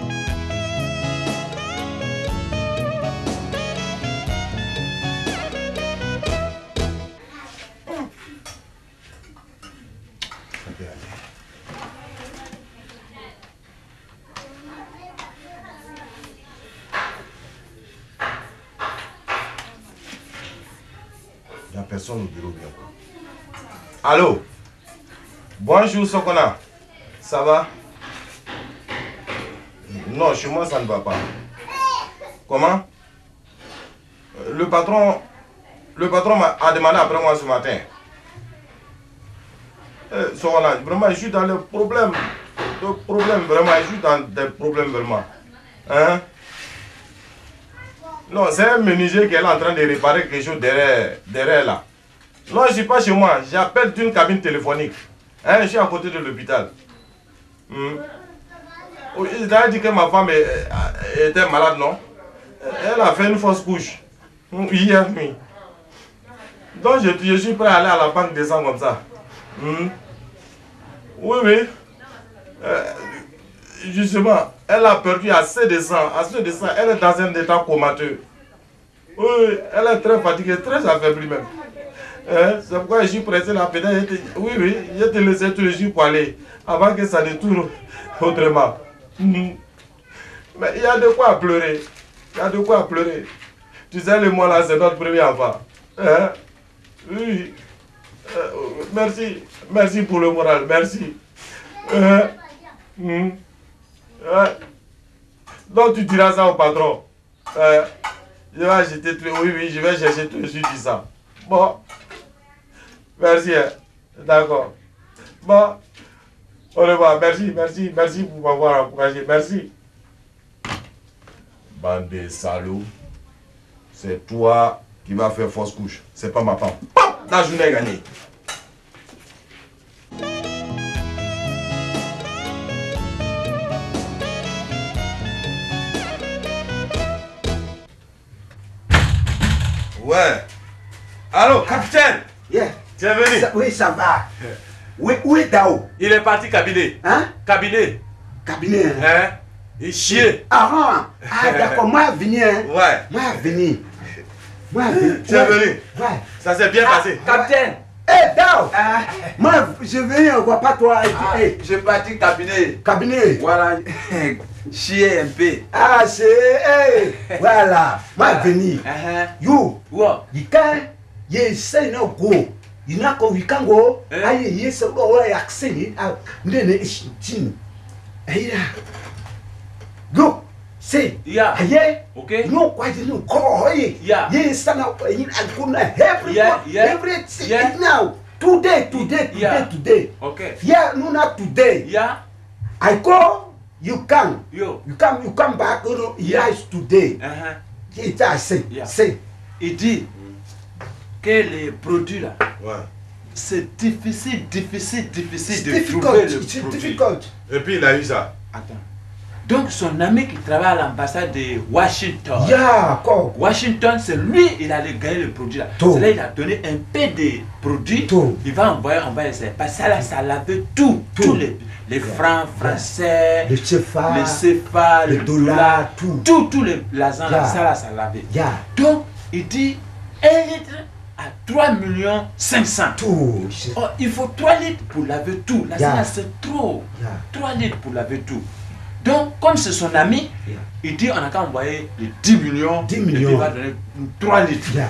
Il n'y a personne au bureau bien. Allô? Bonjour Sokona. Ça va? Non, chez moi ça ne va pas. Comment? Le patron... Le patron m'a demandé après moi ce matin. Euh, Sokona, vraiment je suis dans le problème. Le problème, vraiment, je suis dans des problèmes vraiment. Hein? Non, c'est un menuisier qui est là en train de réparer quelque chose derrière, derrière là. Non, je ne suis pas chez moi. J'appelle d'une cabine téléphonique. Hein, je suis à côté de l'hôpital. Hmm. Oui, il a dit que ma femme est, est, était malade, non? Elle a fait une fausse couche. Hier nuit. Donc je, je suis prêt à aller à la banque des sangs comme ça. Hmm. Oui, oui. Euh, justement, elle a perdu assez de sang. Assez de sang. Elle est dans un état comateux. Oui, elle est très fatiguée, très affaiblie même. Hein? C'est pourquoi je suis pressé la pédale. Oui, oui, je te laissé tous les jours pour aller. Avant que ça détourne autrement. Hmm. Mais il y a de quoi pleurer. Il y a de quoi pleurer. Tu sais, le mois là, c'est notre premier enfant. Hein? Oui. Euh, merci. Merci pour le moral. Merci. Euh, mm, ouais. Donc tu diras ça au patron. Euh, je vais acheter tout. Oui, oui, je vais chercher tout de suite ça. Bon. Merci. Hein. D'accord. Bon. Au revoir. Merci, merci, merci pour m'avoir encouragé. Merci. Bande de salauds. C'est toi qui vas faire fausse couche. C'est pas ma femme. Pop! La journée est gagnée. Ouais. Allô, capitaine. Yeah. Tu es venu? Ça, oui, ça va. Où, où est Dao? Il est parti cabinet. Hein? Cabinet. Cabinet. Hein? Hein? Il chier. Ah, ah d'accord, moi venu. Hein? Ouais. Moi venu. Moi venu. Tu es venu? Ouais. Ça s'est bien Ah, passé. Capitaine. Hé, hey, Dao! Ah, Moi, je viens, on voit pas toi. ah, Hey, je parti cabinet. cabinet. Voilà, chier un peu. Ah, c'est. Hey, voilà. Moi venu. Uh-huh. You, What? you can. You say no go. You not go, you can go. Eh? Aye, yes, go, I accent it. Ah, then it's chin. Hey, look, say. Yeah. Aye. Okay. No, why didn't you call? Hey, Yeah. yes, stand up. I couldn't everyone, Yeah, yeah. everything Yeah. now. Today, today, today, Yeah. today. Okay. Yeah, no, not today. Yeah. I call, you come. Yo. You come, you come back, you know, Yeah. yes, today. Uh-huh. It's I say, Yeah. say. Il dit que les produits là, Ouais. c'est difficile, difficile, difficile It's de difficult, trouver le it's produit. difficult. Et puis il a eu ça. Attends. Donc son ami qui travaille à l'ambassade de Washington. Yeah, go. Washington, c'est lui, il allait gagner le produit là. Tout. C'est là il a donné un peu de produits. Tout. Il va envoyer, envoyer ça. Parce que ça là, ça lavait tout. Tout. Tous les, les francs français, Le C F A, les C F A, le le dollar, dollar, tout. Tout, tous les l'argent là, Yeah. ça là, ça lavait. Yeah, Donc, il dit un litre à trois millions cinq cents. tout. Oh, il faut trois litres pour laver tout. Là, Yeah. ça, c'est trop. Yeah. trois litres pour laver tout. Donc, comme c'est son ami, Yeah. il dit on a qu'à envoyer les dix millions. dix Et puis millions. il va donner trois litres. Yeah.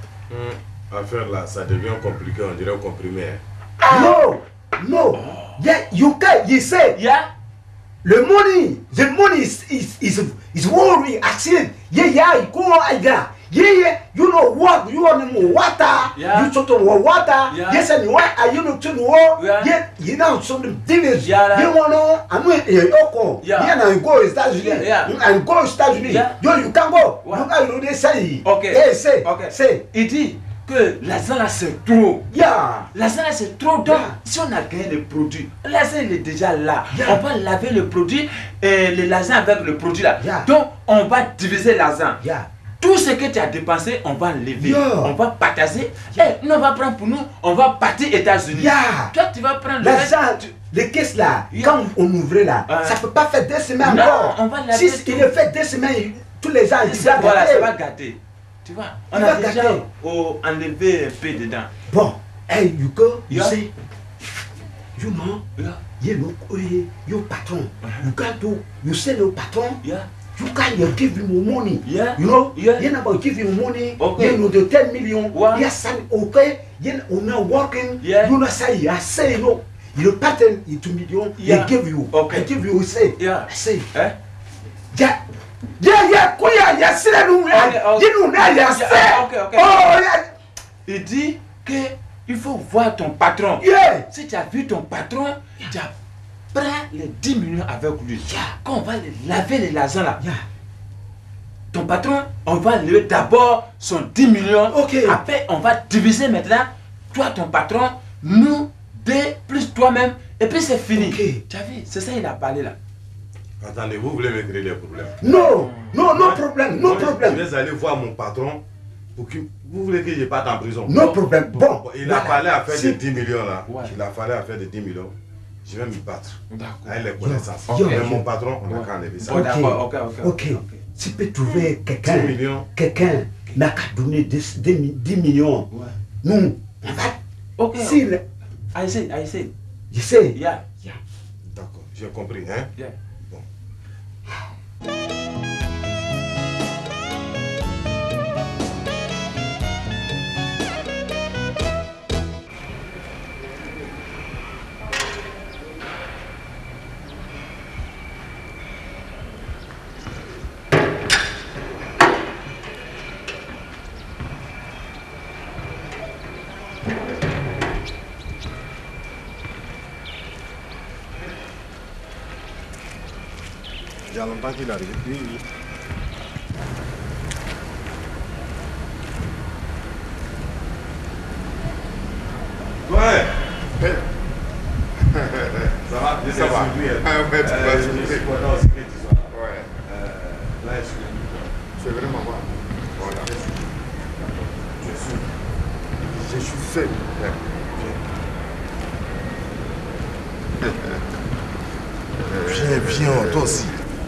Affaire là, ça devient compliqué, on dirait comprimé. Hein. No, no. Yeah, you can, you say. Yeah. The money, the money is is is is worry accident. Yeah, yeah, you go like that. Yeah, yeah, you know what? You want more water. Yeah. You sort of water. Yeah. Yes, and why are you not to know? Yeah. Yeah, you know some things. Yeah. You wanna? I'm going to go. Yeah. Yeah, now you go is that Yeah, yeah. and go is that Yeah. Yo, you can go. What? Look how you know they say. Okay. Hey, say. Okay. Say. Il dit que l'argent là c'est trop. Yeah. L'argent là c'est trop. Donc, Yeah. si on a gagné le produit, l'argent il est déjà là. Yeah. On va laver le produit et le l'argent avec le produit là. Yeah. Donc, on va diviser l'argent. Yeah. Tout ce que tu as dépensé, on va enlever. Yeah. On va partager. Eh, nous on va prendre pour nous, on va partir aux États-Unis. Yeah. Toi, tu vas prendre le reste. L'argent, les caisses là, Yeah. quand on ouvrait là, Ouais. ça peut pas faire deux semaines Non, encore. on va laver Si tout. il le fait deux semaines, tous les gens ils Ça, disent voilà, ça hey, va gâter. Tu vois, on Il a va déjà gâter. oh, enlevé un peu dedans. bon, hey, you go, you Yeah. say, you know, Yeah. you know, hey, your patron, you got to, you say no patron, Yeah. you can you give him money. Yeah. You know, Yeah. you never give him money, Okay. you know, the ten million, Wow. yes, and okay, you know, now working, Yeah. you know, say, I say, no, you pattern into million, Yeah. they give you, Okay. I give you, say, Yeah. I say, Hein? yeah. Yeah, yeah, kuya, ya sile nu, Okay, okay. you know, na ya Okay, se. okay, okay. Oh, yeah, Il dit que il faut voir ton patron. yeah. Si tu as vu ton patron, tu as pris les dix millions avec lui. Quand on va les laver les l'argent là, Yeah. ton patron, on va lever d'abord son dix millions. Ok. Après, on va diviser maintenant. Toi, ton patron, nous, deux plus toi-même, et puis c'est fini. Okay. Tu as vu, c'est ça il a parlé là. Attendez, vous voulez me créer des problèmes? Non, non, non Moi, problème, non moi, problème. Je vais aller voir mon patron pour que vous voulez que je parte en prison. Non problème. Bon, Il voilà. a fallu à faire Si- de dix millions là. Ouais. Il a fallu à faire de dix millions. Je vais me battre. D'accord. Avec les connaissances. Yo, Mais yo. mon patron, on n'a Ouais. qu'à enlever ça. Bon, Ok, d'accord, ok, ok. ok. ok. Tu peux trouver quelqu'un, dix millions. quelqu'un n'a qu'à donner dix, dix millions. Ouais. Nous, on va. Ok. Si, le- I see, I see. je sais. Yeah, D'accord, j'ai compris. Hein? yeah. Il y a longtemps qu'il arrive. Oui, oui. Ouais. Ça va? Ça va. Ah ouais, tu vas Je surpris. suis content aussi que tu sois là. Ouais. Euh, Là, je suis. C'est vraiment moi. Voilà. Je suis. Je suis seul. Viens, viens, toi aussi.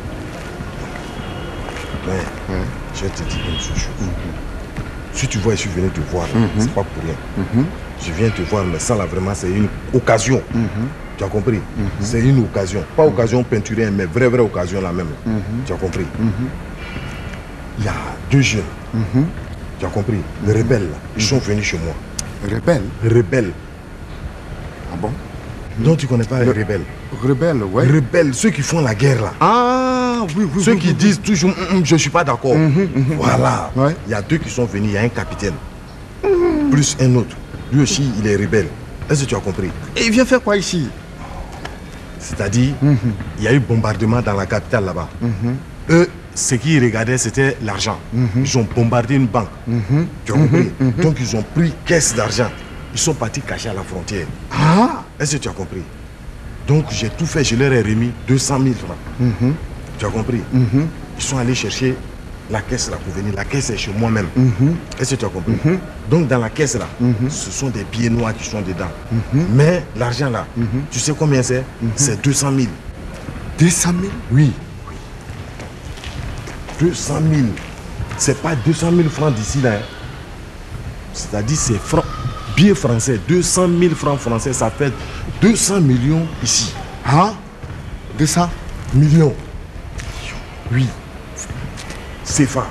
Ouais. Je vais te dire une seule chose. Si tu vois, je suis venu te voir, c'est pas pour rien. Je viens te voir, mais ça là vraiment, c'est une occasion. Tu as compris? C'est une occasion. Pas occasion peinturée, mais vraie, vraie occasion là même. Tu as compris? Il y a deux jeunes. Tu as compris? Les rebelles là, ils sont venus chez moi. Rebelle. Rebelles. Ah bon? Donc tu connais pas les rebelles? Rebelle, ouais. Rebelles, ceux qui font la guerre là. Ah oui, oui. Ceux oui, qui oui, disent toujours Hum, hum, je ne suis pas d'accord. Voilà. Ouais. Il y a deux qui sont venus, il y a un capitaine. Plus un autre. Lui aussi, il est rebelle. Est-ce que tu as compris? oui. Et il vient faire quoi ici? C'est-à-dire, il y a eu bombardement dans la capitale là-bas. Eux, ce qu'ils regardaient, c'était l'argent. Ils ont bombardé une banque. Tu as compris? Donc, ils ont pris caisse d'argent. Ils sont partis cacher à la frontière. Ah. Est-ce que tu as compris? Donc, j'ai tout fait. Je leur ai remis deux cent mille francs. Tu as compris? Ils sont allés chercher la caisse là pour venir. La caisse est chez moi-même. Est-ce que tu as compris? Donc, dans la caisse là, ce sont des billets noirs qui sont dedans. Mais l'argent là, tu sais combien c'est? C'est deux cent mille. deux cent mille? Oui. deux cent mille. C'est pas deux cent mille francs d'ici là. Hein. C'est-à-dire c'est francs. Billets français, deux cent mille francs français, ça fait deux cents millions ici. Hein? deux cents Millions. Oui. C F A.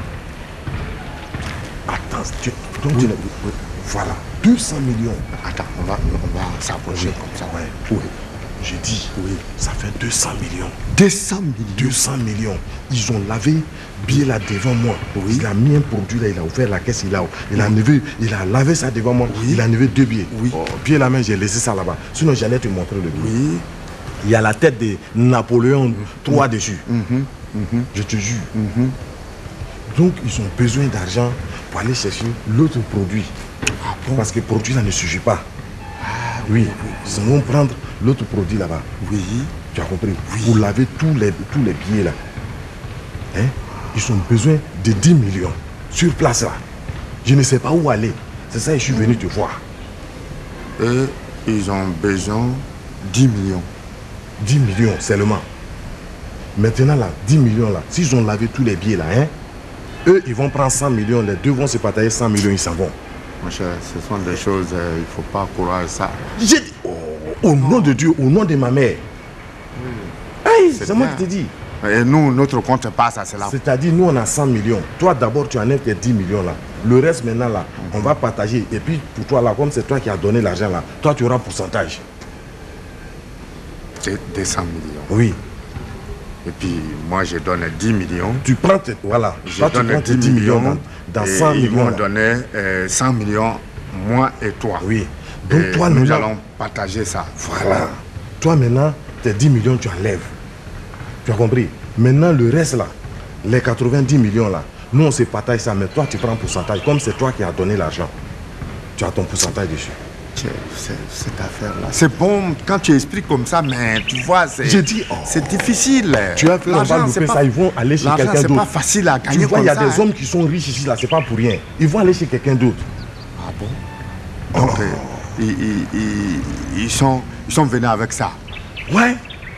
Attends, tu, donc tu n'as- voilà, deux cents millions. Attends, on va, on va s'approcher comme ça. Ouais. Oui. J'ai dit, oui, ça fait deux cents millions. deux cents millions. deux cents millions. Ils ont lavé billet là devant moi. Il a mis un produit là, il a ouvert la caisse, il a, il a enlevé, il a lavé ça devant moi. Il a enlevé deux billets. Oui. Oh, billet la main, j'ai laissé ça là-bas. Sinon, j'allais te montrer le billet. Oui. Il y a la tête de Napoléon trois dessus. Je te jure. Donc, ils ont besoin d'argent pour aller chercher l'autre produit. Parce que le produit là ne suffit pas. Oui, ils vont prendre l'autre produit là-bas. Oui. Tu as compris? Pour laver tous les, tous les billets là. Hein? Ils ont besoin de dix millions sur place là. Je ne sais pas où aller. C'est ça que je suis venu te voir. Et ils ont besoin de dix millions. dix millions seulement. Maintenant là, dix millions là, s'ils ont lavé tous les billets là, hein, eux ils vont prendre cent millions, les deux vont se partager cent millions, ils s'en vont. Mon cher, ce sont des choses, euh, il ne faut pas croire ça. J'ai dit, oh, au nom de Dieu, au nom de ma mère. Hey, c'est moi bien. qui te dis. Et nous, notre compte passe à cela. C'est-à-dire, nous on a cent millions. Toi d'abord, tu enlèves tes dix millions là. Le reste maintenant là, on va partager. Et puis pour toi là, comme c'est toi qui as donné l'argent là, toi tu auras un pourcentage. C'est deux cents millions. Oui. Et puis moi, je donne dix millions. Tu prends tes, voilà. Je Toi, tu donne prends tes dix dix millions millions. dans, dans et cent ils millions. vont là. donner euh, cent millions, moi et toi. Oui. Donc Et toi nous maintenant- allons partager ça. Voilà. Toi maintenant, tes dix millions, tu enlèves. Tu as compris? Maintenant, le reste là, les quatre-vingt-dix millions là, nous on se partage ça, mais toi tu prends un pourcentage. Comme c'est toi qui as donné l'argent, tu as ton pourcentage dessus. cette affaire-là. C'est bon quand tu expliques comme ça, mais tu vois, c'est oh, difficile. Tu as fait on va louper ça, ils vont aller chez quelqu'un d'autre. C'est pas facile à gagner. Tu vois, il y a des hein. hommes qui sont riches ici, là, c'est pas pour rien. Ils vont aller chez quelqu'un d'autre. Ah bon? Donc, oh. ils, ils, ils, ils, sont, ils sont venus avec ça. Ouais.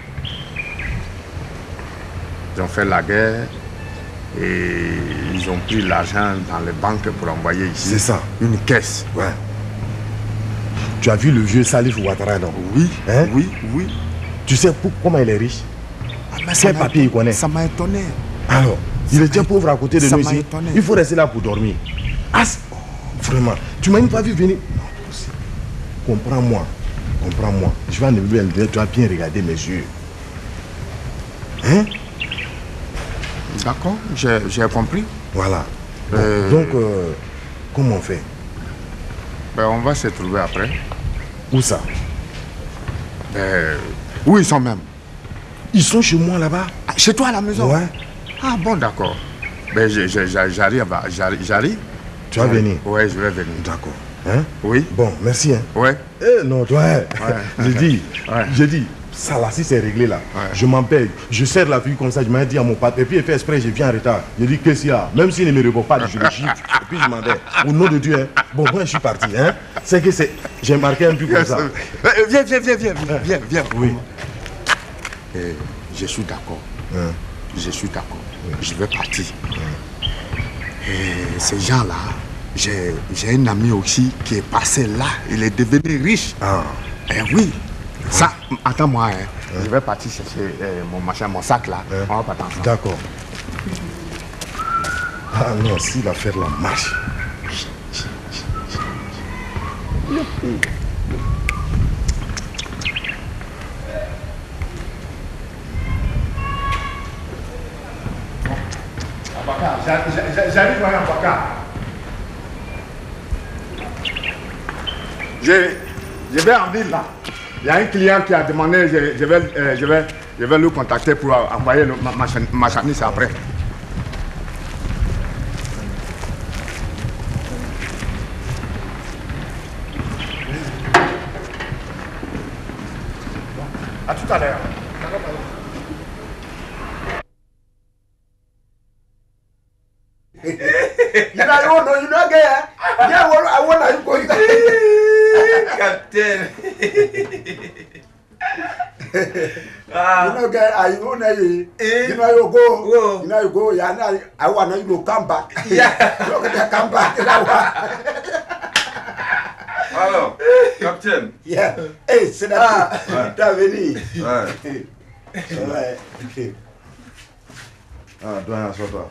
Ils ont fait la guerre et ils ont pris l'argent dans les banques pour envoyer ici. C'est ça. Une caisse. Ouais. Tu as vu le vieux Salif Ouattara, non? Oui, hein? oui, oui. Tu sais pour, comment il est riche? Ah, mais quel papier il connaît? Ça m'a étonné. Alors, il ça était pauvre à côté de ça nous ici. Étonné. Il faut rester là pour dormir. Ah, oh, vraiment. Tu m'as même pas vu venir. Non, possible. Comprends-moi. Comprends-moi. Je vais enlever un verre, tu as bien regardé mes yeux. Hein? D'accord, j'ai compris. Voilà. Bon, euh... Donc, euh, comment on fait? Ben, on va se trouver après. Où ça? Ben, où ils sont même? Ils sont chez moi là-bas. Ah, chez toi à la maison? Ouais. Ah bon, d'accord. Ben, j'arrive. J'arrive. Tu vas venir? Ouais, je vais venir. D'accord. Hein? Oui. Bon, merci. Hein? Ouais. Eh non, toi, ouais. J'ai dit, ouais. j'ai dit, ça là, si c'est réglé là, ouais. Je m'empêche, je serre la fille comme ça, je m'ai dit à mon père, et puis il fait exprès, je viens en retard. Je dis, qu'est-ce qu'il y a? Même s'il ne me répond pas, je le gifle, et puis je m'en vais. Au nom de Dieu, hein. Bon, moi je suis parti, hein. C'est que c'est, j'ai marqué un peu comme ça. Viens, viens, viens, viens, viens, viens, viens. Oui. Et je suis d'accord. Hein? Je suis d'accord. Oui. Je vais partir. Hein? Et ces gens-là, j'ai un ami aussi qui est passé là, il est devenu riche. Ah. Eh oui. Ça, attends-moi, hein. Hein? Je vais partir chercher euh, mon machin, mon sac là. Hein? On va partir ensemble. D'accord. Ah non, si l'affaire là marche. J'arrive, madame Baka. Je, je vais en ville là. Il y a un client qui a demandé, je, je, vais, euh, je, vais, je vais le contacter pour envoyer le, ma, ma marchandise après. À tout à l'heure. You know, you know, you know, yeah. Yeah, what I want to go. Captain. Ah. You know, guy, I know you. You know, you go. You know, you go. Yeah, I want you to come back. Yeah, look at come back. Alors, Captain. Yeah. Hey, c'est là. T'as venu. Ouais. Ouais. Ah, doyen, assois-toi.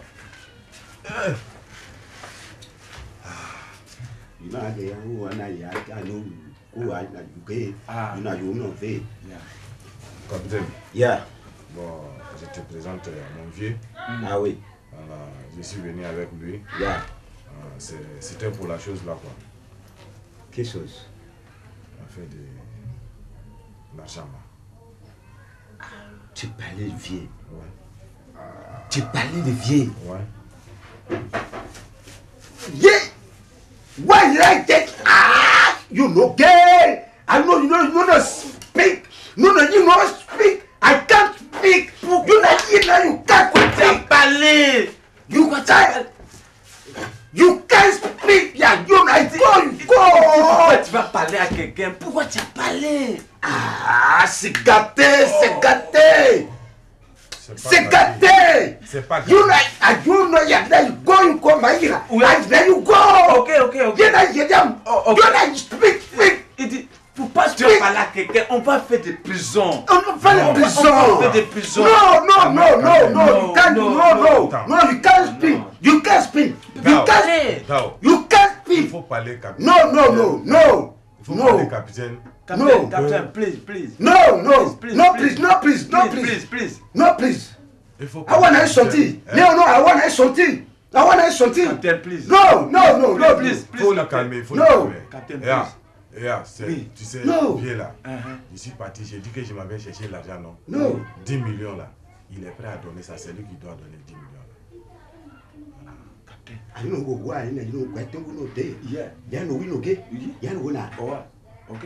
You know, I know, I know who I know. Ah, you know, you know, you Capitaine. Yeah. Bon, je te présente mon vieux. Mm. Ah oui. Voilà, je suis venu avec lui. Yeah. Euh, C'était pour la chose là, quoi. Quelle chose? On fait de l'argent là. Tu parlais de vieux. Ouais. Ah. Tu parlais de vieux. Ouais. Yeah! Why did I get ah? You know, gay. I know you know you know not speak. No, no, you know speak. I can't speak. You know you know you can't speak. You can't. You can't speak. Yeah, you know go you go. Pourquoi tu vas parler à quelqu'un? Pourquoi tu as parlé? Ah, c'est gâté, c'est gâté. C'est gâté! C'est pas you know, I you know, yeah, there you go, you go, my here. And there you go! Ok, ok, ok. You know, you know, oh, okay. You know, speak, speak. Il dit, faut pas que tu vas parler à quelqu'un, on va faire des prisons. On va faire des prisons. On va faire des prisons. No, no, no, no, no, you can't, no, no, no, no, you can't speak. You can't speak. You can't, you can't speak. Il faut parler, capitaine. No, no, no, no. Il faut parler, capitaine. Captain, no. Captain, please, please. No, no, please, please, no, please, please, no, please, no, please, please, please. No, please. Il faut I want to something. No, no, I want to something. I want to something. Captain, please. No, no, no, no, please, Il faut le calmer, il faut le calmer. Captain, Yeah. please. Yeah, Oui. tu sais, No. vieux là, Uh-huh. je suis parti, j'ai dit que je m'avais cherché l'argent, non? No. dix millions là, il est prêt à donner ça, c'est lui qui doit donner dix millions là. Captain. I don't know why, you know, I don't know day. Yeah. You know, we know, okay? You know, we know. Oh, Ok.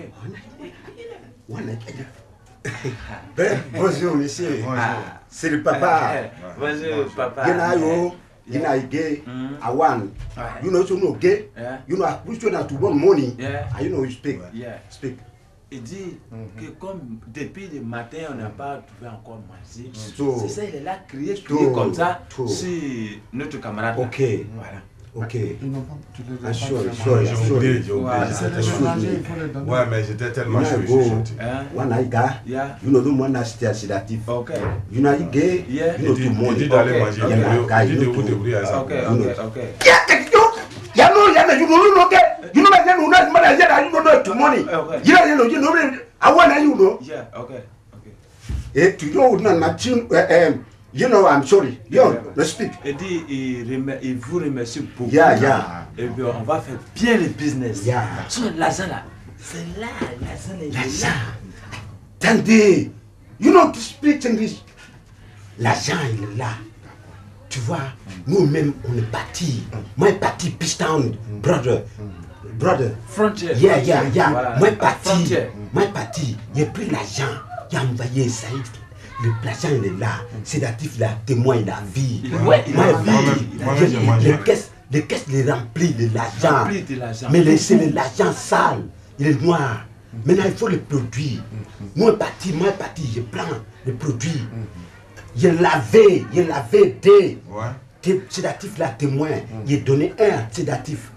Bonjour, monsieur. Bonjour. Ah, c'est le papa. Bonjour, papa. You know, you know, gay. I want. You know, you know, gay. Yeah. You know, which one have to want money. Yeah. And you know, you speak. Yeah. Speak. Il dit que comme depuis le matin on n'a pas trouvé encore manger, So- c'est ça, il est là crié, So- crié comme ça so- sur notre camarade. là. Ok. Voilà. Ok. Ils n'ont pas, tu les as Ah, pas sorry, fait sorry, J'ai sorry. oublié, j'ai oublié. Voilà. j'étais C'est les tellement- mélanger, il faut les donner. Ouais, mais j'étais tellement Yeah, chaud, je go. suis sorti. Hein? One I got. Yeah. You know, no one has to sedative. Ok. You know, you gay. Yeah. You Il know, dit to il money. dit d'aller Ok. manger, Ok. il dit de- Yeah, il dit de you vous too. débrouiller à ça. Ok, ok, ok. Yeah, you. You know, you know, you know, you know, okay. You know, you know, you know, you know, you know, to money. Okay. You know, you know, you know, I want you know. Yeah, ok, ok. Eh, tu know, non, ma tune, eh, um, you know, I'm sorry. Yo, Yeah. let's speak. Il dit, il, remer- il vous remercie beaucoup. Yeah, yeah. Et bien, on va faire bien le business. Yeah. Sur l'argent là, c'est là, l'argent est L'argent. là. Attendez. You know, to speak English. L'argent, il est là. Tu vois, nous-mêmes, on est partis. Moi, parti Pistown, brother. Brother. Frontier. Yeah, yeah, yeah. Voilà. Moi, À parti. frontière. Moi, parti. Il a pris l'argent. Il a envoyé Saïd. Le l'argent, il est là. Sédatif, là, témoin, il a vie. Il- ouais, il a Moi, vie. moi, Il a moi, je- j'ai mangé. Les caisses, les caisses, les remplis de l'argent. Rempli de l'argent. Mais les- c'est de l'argent sale. Il est noir. Maintenant, il faut le produire. Moi, parti, moi, parti, je prends le produit. Je lavé, je lavé des. Ouais. Té- Sédatif là, témoin, il a donné un sédatif.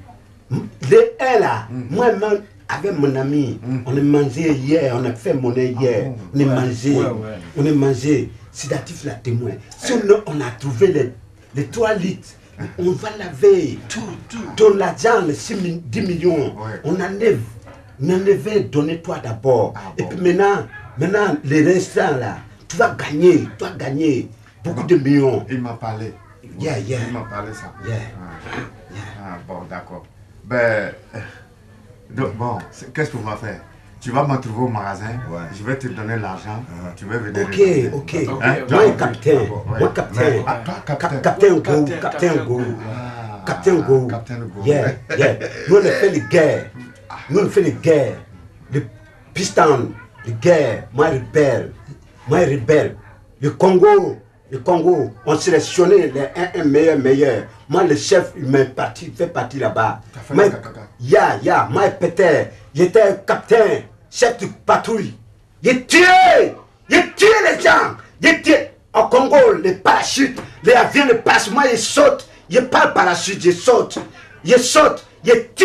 Les un là, moi-même, avec mon ami, on a mangé hier, on a fait monnaie hier, on a mangé, ouais, ouais. on a mangé, sédatif là, témoin. Si on, on a trouvé les, les trois litres, on va laver tout, tout. Dans l'argent, les six mi- dix millions, Ouais. on enlève, on enlève, donner toi d'abord. Ah, Et bon. puis maintenant, maintenant, les restants là, tu vas gagner, tu vas gagner beaucoup de millions. Il m'a parlé. Yeah, yeah. Il m'a parlé ça. Yeah. Ah, Ah, bon, d'accord. Ben, euh, donc, bon, c'est- qu'est-ce qu'on va faire? Tu vas me trouver au magasin, Ouais. je vais te donner l'argent, tu vas venir. Ok, le donner. ok. Ok, Hein? ok. Moi, Ouais. capitaine. Ouais. Moi, capitaine. Ah, toi, Cap- capitaine. Capitaine Go. Capitaine, Capitaine Capitaine Go. Go. Ah, Capitaine Go. Capitaine Go. Yeah, yeah. Nous, on a fait les guerres. Nous, on a fait les guerres. Le piston, les guerres. Moi, rebelle. Moi, rebelle. Le Congo. Le Congo, on sélectionnait les un, un meilleur, meilleur. Moi, le chef, il m'a parti, fait partie là-bas. T'as fait Moi, le caca. ya, ya, moi, Peter, j'étais capitaine, chef de patrouille. J'ai tué, j'ai tué les gens. J'ai tué. Au Congo, les parachutes, les avions ne passent. Moi, je saute. Je parle parachute, je saute. Je saute. J'ai tué.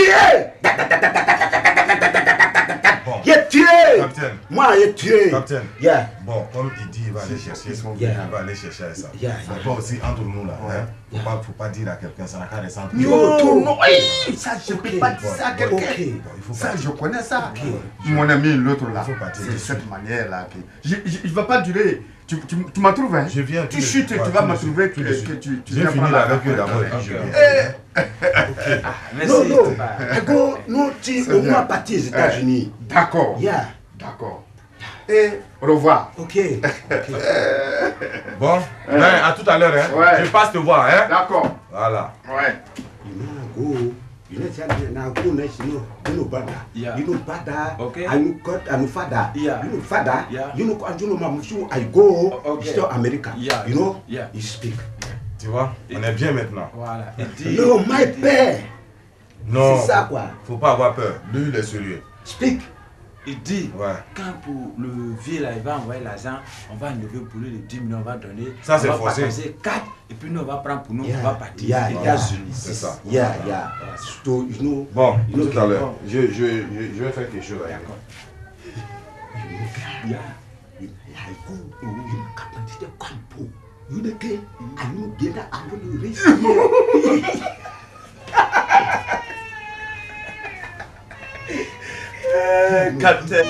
Bon. J'ai tué. Capitaine. Moi, j'ai tué. Capitaine. Yeah. Bon, comme il dit, il va aller chercher. Ils sont Il bien. va aller chercher ça. Yeah. Mais toi aussi, entre nous là, hein, faut, pas, faut pas dire à quelqu'un, ça n'a qu'à rester entre nous. Yo, tout. Non, oui, ça, je ne peux Ok. pas dire ça à quelqu'un. Ok. Bon, il faut Ça, pas je dire. connais ça. Mon ami, l'autre là, Il faut partir c'est de dessus. cette manière-là. Que... Je ne vais pas durer. Tu, tu, tu m'as trouvé, hein? Je viens, Tu tout de chutes, suite. tu Ouais, vas tout me de suite, trouver tout que, de suite. que tu, tu J'ai viens fini prendre là la avec eux affaire. d'abord et puis Ok. je viens. Ah, merci. Non, non. papa. I go, no, tu, C'est on bien. va partir aux États-Unis. D'accord. Yeah. D'accord. Et au revoir. Ok. Bon, ben, à tout à l'heure, hein. Ouais. Je passe te voir, hein. D'accord. Voilà. Ouais. You know, go. You know, tell me now, go next, you know, you know, brother. Yeah. You know, brother. Okay. I know God, I know father. Yeah. You know, father. Yeah. You know, you know, mama, so I go. O- okay. It's still America. Yeah. You know. Yeah. You speak. Tu vois, on est bien maintenant. Voilà. Il dit, No, my père. Non, C'est ça, quoi. faut pas avoir peur. Lui, il est sérieux. Speak. il dit, Ouais. quand pour le vieux là, il va envoyer l'argent, on va enlever pour lui les dix millions, on va donner. Ça, c'est on va forcé. partager quatre, et puis nous, on va prendre pour nous, Yeah. on va partir Yeah, aux yeah. États-Unis. C'est ça. Yeah, yeah. So, you know. Bon, you know, tout à l'heure. bon. Je, je, je, je vais faire quelque chose. avec D'accord. You know, God. Yeah. You like go. You know, capacity campo. You know, okay. I know get that. I know the risk here. Capitaine.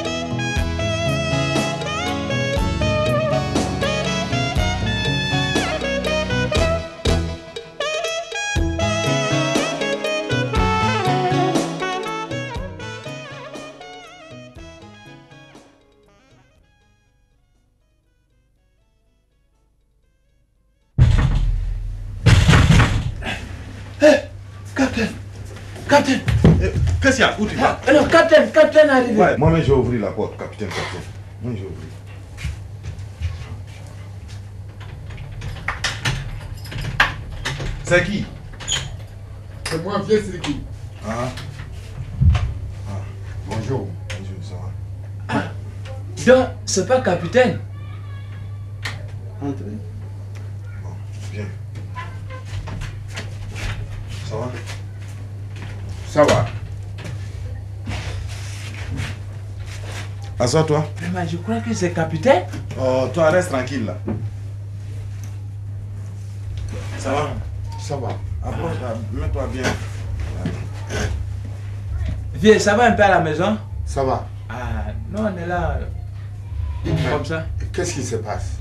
Capitaine. Qu'est-ce qu'il y a? Où tu vas? Alors, capitaine, capitaine arrivé. Ouais, moi-même, j'ai ouvert la porte, capitaine, capitaine. Moi, j'ai ouvert. C'est qui? C'est moi, vieux, c'est qui? Ah. Ah. Bonjour. Bonjour, ça va? Ah. Donc, c'est pas capitaine. Entrez. Bon, viens. Ça va? Ça va. Assois-toi. Mais je crois que c'est capitaine. Oh, toi, reste tranquille là. Ça va? Ça va. Approche, mets-toi bien. Viens, ça va un peu à la maison? Ça va. Ah, non, on est là. Comme ça. Qu'est-ce qui se passe?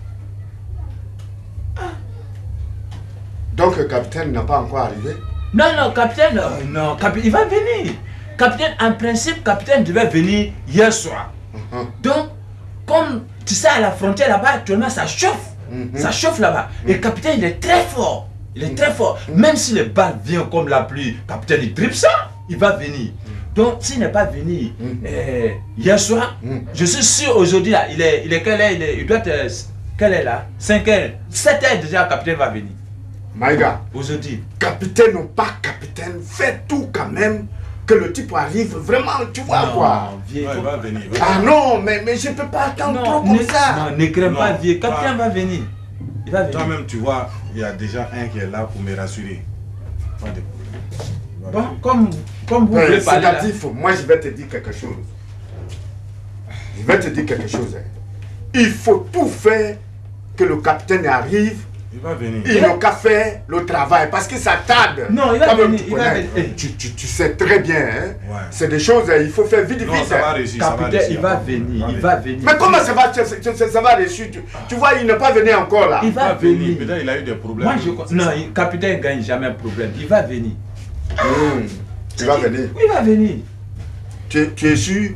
Donc le capitaine n'a pas encore arrivé? Non, non, capitaine, euh, non, capitaine, il va venir. Capitaine, en principe, capitaine devait venir hier soir. Uh-huh. Donc, comme tu sais, à la frontière là-bas, actuellement, ça chauffe. Mm-hmm. Ça chauffe là-bas. Et le capitaine, il est très fort. Il est très fort. Même si les balles viennent comme la pluie, capitaine, il tripe ça, il va venir. Donc, s'il n'est pas venu euh, hier soir, je suis sûr aujourd'hui, là, il est, il est quelle heure? Il, est, il doit être, quelle heure là? cinq heures, sept heures déjà, le capitaine va venir. Maïga, Aujourd'hui. capitaine ou pas capitaine, fais tout quand même que le type arrive vraiment, tu vois quoi. Vieux, Ouais, il va venir. il va Ah venir. non, mais, mais je peux pas attendre trop comme ne, ça. non, ne crains pas, Non, vieux. Capitaine pas- va venir. Il va venir. Toi-même, tu vois, il y a déjà un qui est là pour me rassurer. Pas de problème. Il va Bon, venir. comme, comme vous Euh, voulez parler là. Sédatif, moi je vais te dire quelque chose. Je vais te dire quelque chose. hein. Il faut tout faire que le capitaine arrive. Il va venir. Il n'a qu'à faire le travail parce que ça tarde. Non, il va Quand même, venir, tu il va connais. venir. Tu, tu- tu sais très bien. Hein? Ouais. C'est des choses, hein, il faut faire vite, Non, vite. ça va hein. réussir. ça va Capitaine, réussir. il va venir. Il va venir. Mais comment ça va, ça, ça- ça va réussir tu, tu vois, il n'est pas venu encore là. Il Il va va venir. venir. Peut-être il a eu des problèmes. Moi, je crois. Non, il- capitaine ne gagne jamais un problème. Il va venir. Hum, Il va venir. Oui, il va venir. Tu, tu es sûr?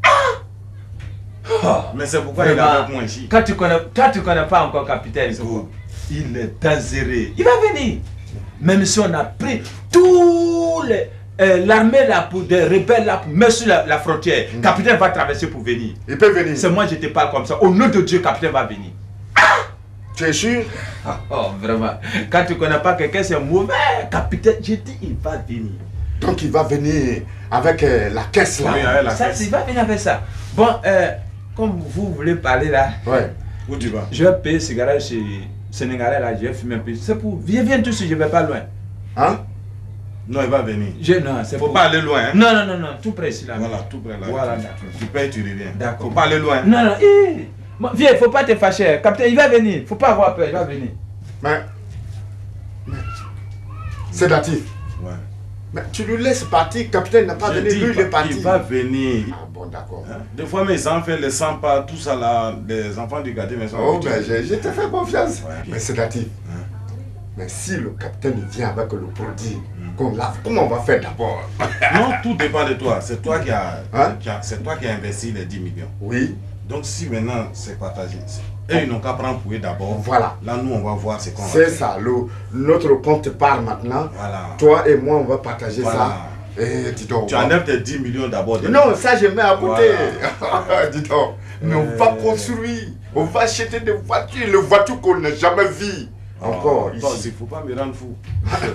Mais c'est pourquoi il est Vraiment, avec moi ici. Quand tu connais, toi, tu connais pas encore capitaine. C'est quoi? Il est dangereux. Il va venir. Même si on a pris tous les euh, l'armée là pour des rebelles là pour mettre sur la, la frontière, capitaine va traverser pour venir. Il peut venir. C'est moi je te parle comme ça. Au nom de Dieu, capitaine va venir. Tu es sûr? Oh, vraiment. Quand tu connais pas quelqu'un, c'est mauvais. Capitaine, je dis, il va venir. Donc il va venir avec euh, la caisse là. Oui, avec la Ça, caisse. il va venir avec ça. Bon, euh, comme vous voulez parler là, Ouais. Où tu vas? je vais payer cigarette chez Sénégalais là, je vais fumer un peu. C'est pour. Viens, viens tout de suite, je vais pas loin. Hein? Non, il va venir. Je, non, c'est Faut pour. pas aller loin. Hein? Non, non, non, non, tout près ici là. Voilà, tout près là. Voilà, tu, d'accord. tu payes, tu reviens. D'accord. Faut pas aller loin. Non, non, hé. Bon, viens, faut pas te fâcher. Capitaine, il va venir. Faut pas avoir peur, il va venir. Mais. mais sédatif. Ouais. Mais tu lui laisses partir, capitaine n'a pas Je venu, dis lui il pas- est parti. Il va venir. Ah bon, d'accord. Hein? Des fois, mes enfants les sentent pas, tout ça là, les enfants du gâteau, mais sont Oh, habitués. mais je, je te fais confiance. Ouais. Mais sédatif. Hein? Mais si le capitaine vient avec le produit qu'on lave, comment on va faire d'abord? Non, tout dépend de toi. C'est toi qui as, Hein? qui a- c'est toi qui as investi les dix millions. Oui, Donc si maintenant c'est partagé, eux ils n'ont qu'à prendre pour eux d'abord. voilà. Là nous on va voir ce qu'on va C'est faire. ça. Le, notre compte part maintenant. Voilà. Toi et moi, on va partager Voilà. ça. Et dis donc. Tu on va- enlèves tes dix millions d'abord. Non, ça je mets à côté. Voilà. Dis donc. Mais on va construire. On va acheter des voitures. Les voitures qu'on n'a jamais vues. Encore Oh, toi, ici. il faut pas me rendre fou.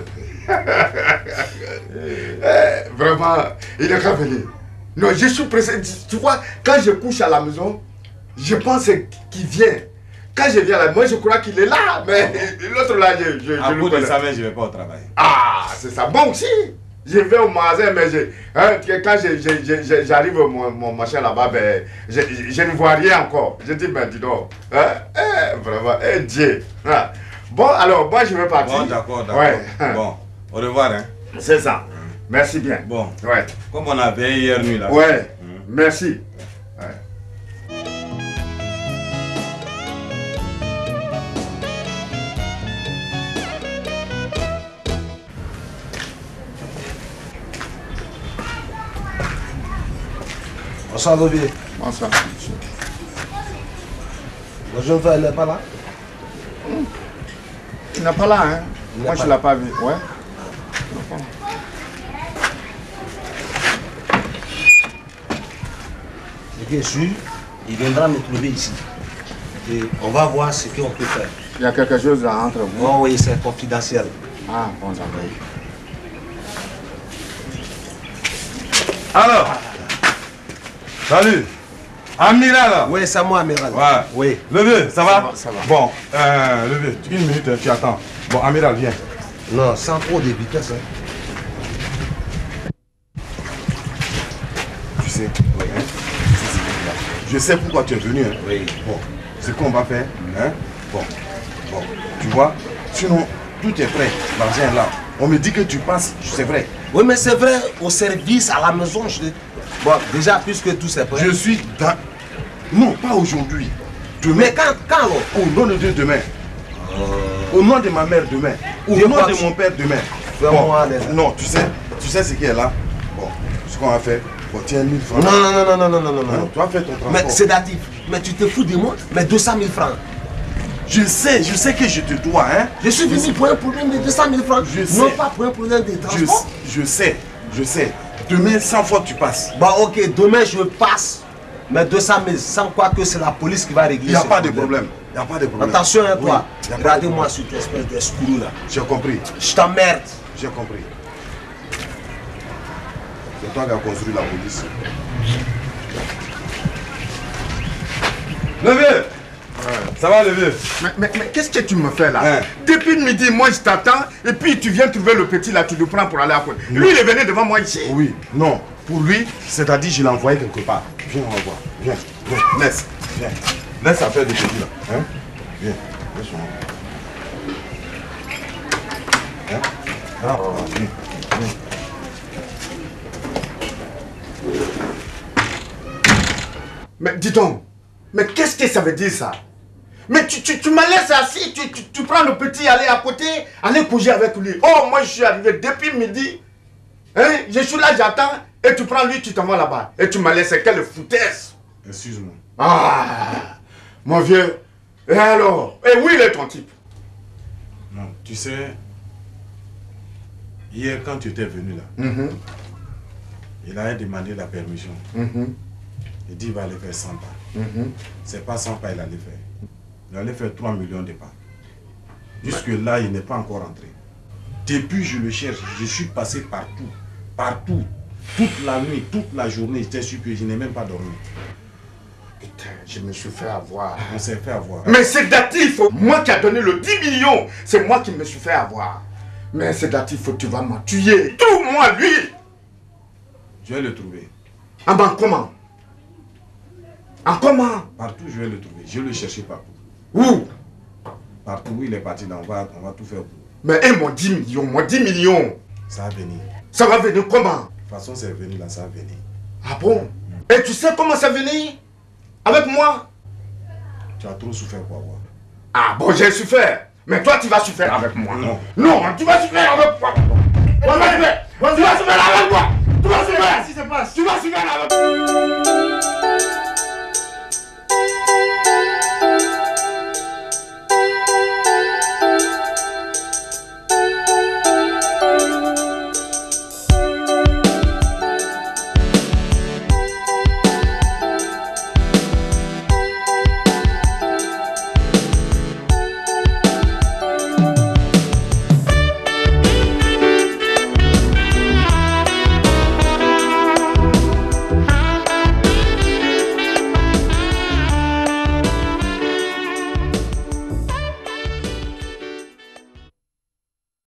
Eh, vraiment, il est qu'à venir. Non, je suis pressé. Tu vois, quand je couche à la maison, je pense qu'il vient. Quand je viens là, moi je crois qu'il est là, mais l'autre là, je, je, À je bout le de ça, connais. mais je vais pas au travail. Ah, c'est ça. Bon, si. Je vais au magasin, mais je, hein, quand je- je- je- je- j'arrive mon, mon machin là-bas, ben, je, je- je ne vois rien encore. Je dis, ben dis donc, hein, eh, vraiment, eh Dieu. Ah. Bon, alors, moi je vais partir. Bon, d'accord, d'accord. Ouais. Bon, au revoir. Hein. C'est ça. Merci bien. Bon, Ouais. comme on a veillé hier nuit là. Ouais. Mhm. Merci. Ouais. Bonsoir, Olivier. Bonsoir. Le jeune frère, il n'est pas là? Il n'est pas là, hein? Il n'est Moi, pas je ne l'ai pas vu. Ouais. bien sûr, il viendra me trouver ici. Et on va voir ce qu'on peut faire. Il y a quelque chose là entre vous? Oh oui, c'est confidentiel. Ah, bon, d'accord. Alors, salut. Amiral là. Oui, c'est moi, amiral. Ouais. Oui. Le vieux, ça va? Ça va, ça va. Bon, euh, le vieux, une minute, hein, tu attends. Bon, amiral, viens. Non, sans trop de vitesse. Hein. Tu sais, oui, hein, je sais pourquoi tu es venu. Hein. Oui. Bon, ce qu'on va faire, hein, bon, bon, tu vois, sinon, tout est prêt, l'argent est là. On me dit que tu passes, c'est vrai. Oui, mais c'est vrai, au service, à la maison, je... Bon, déjà, puisque tout c'est prêt... Je suis dans... Non, pas aujourd'hui. Demain. Mais quand, quand alors? Au nom de Dieu, demain. Euh... Au nom de ma mère, demain. Au Dieu nom pas... de mon père, demain. Bon, non, tu sais, tu sais ce qui est là. Bon, ce qu'on va faire, bon, tiens, mille francs. Non, non, non, non, non, non, non, non. non. Tu vas faire ton transport. Mais sédatif, mais tu te fous de moi? Mais deux cent mille francs. Je sais, je sais que je te dois, hein. Je suis venu pour un problème de deux cent mille francs. Je sais. Non pas pour un problème de transport. Je, je sais, je sais. Demain, cent fois tu passes. Bah ok, demain je passe. Mais deux cent mille, sans quoi que c'est la police qui va régler. Il n'y a pas problème. de problème. Il n'y a pas de problème. Attention à toi. Oui, Regardez-moi sur cette espèce d'escroc là. J'ai compris. Je t'emmerde. J'ai compris. C'est toi qui as construit la police. Le vieux. Ça va, le vieux? Mais, mais, mais qu'est-ce que tu me fais là? Hein? Depuis midi, moi je t'attends, et puis tu viens trouver le petit là, tu le prends pour aller à côté. Lui, il est venu devant moi ici. Oui, non. Pour lui, c'est-à-dire je l'ai envoyé quelque part. Viens, on va voir. Viens, viens, laisse. Viens. Laisse affaire de petit là. Hein? Viens, laisse-moi. Hein? Ah, ah, viens, viens. Mais dis donc, mais qu'est-ce que ça veut dire ça? Mais tu, tu, tu m'as laissé assis, tu, tu, tu prends le petit, aller à côté, aller coucher avec lui. Oh, moi je suis arrivé depuis midi. Hein? Je suis là, j'attends, et tu prends lui, tu t'en vas là-bas. Et tu m'as laissé, quelle foutaise. Excuse-moi. Ah, mon vieux. Et alors? Et où il est ton type? Non, tu sais, hier quand tu étais venu là, mm-hmm. il a demandé la permission. Mm-hmm. Il dit qu'il va aller faire cent pas. Mm-hmm. C'est pas cent pas il allait faire. Il allait faire trois millions de pas. Jusque là, il n'est pas encore entré. Depuis je le cherche, je suis passé partout. Partout. Toute la nuit, toute la journée, j'étais sûr que je n'ai même pas dormi. Putain, je me suis fait avoir. On s'est fait avoir. Mais c'est Datif, moi qui a donné le dix millions, c'est moi qui me suis fait avoir. Mais c'est Datif, tu vas m'en tuer. Trouve-moi lui. Je vais le trouver. Ah ben comment? En comment? Partout, je vais le trouver. Je vais le chercher partout. Où? Partout où il est parti, là, on va, on va tout faire pour. Mais et mon dix millions, mon dix millions. Ça va venir. Ça va venir comment? De toute façon, c'est venu là, ça va venir. Ah bon? Et tu sais comment ça venir? Avec moi? Tu as trop souffert pour avoir. Ah bon, j'ai souffert. Mais toi, tu vas souffrir avec moi. Non. Non, tu vas souffrir avec moi. Tu vas souffrir. Tu vas souffrir avec moi. Tu vas souffrir. Tu vas souffrir avec moi.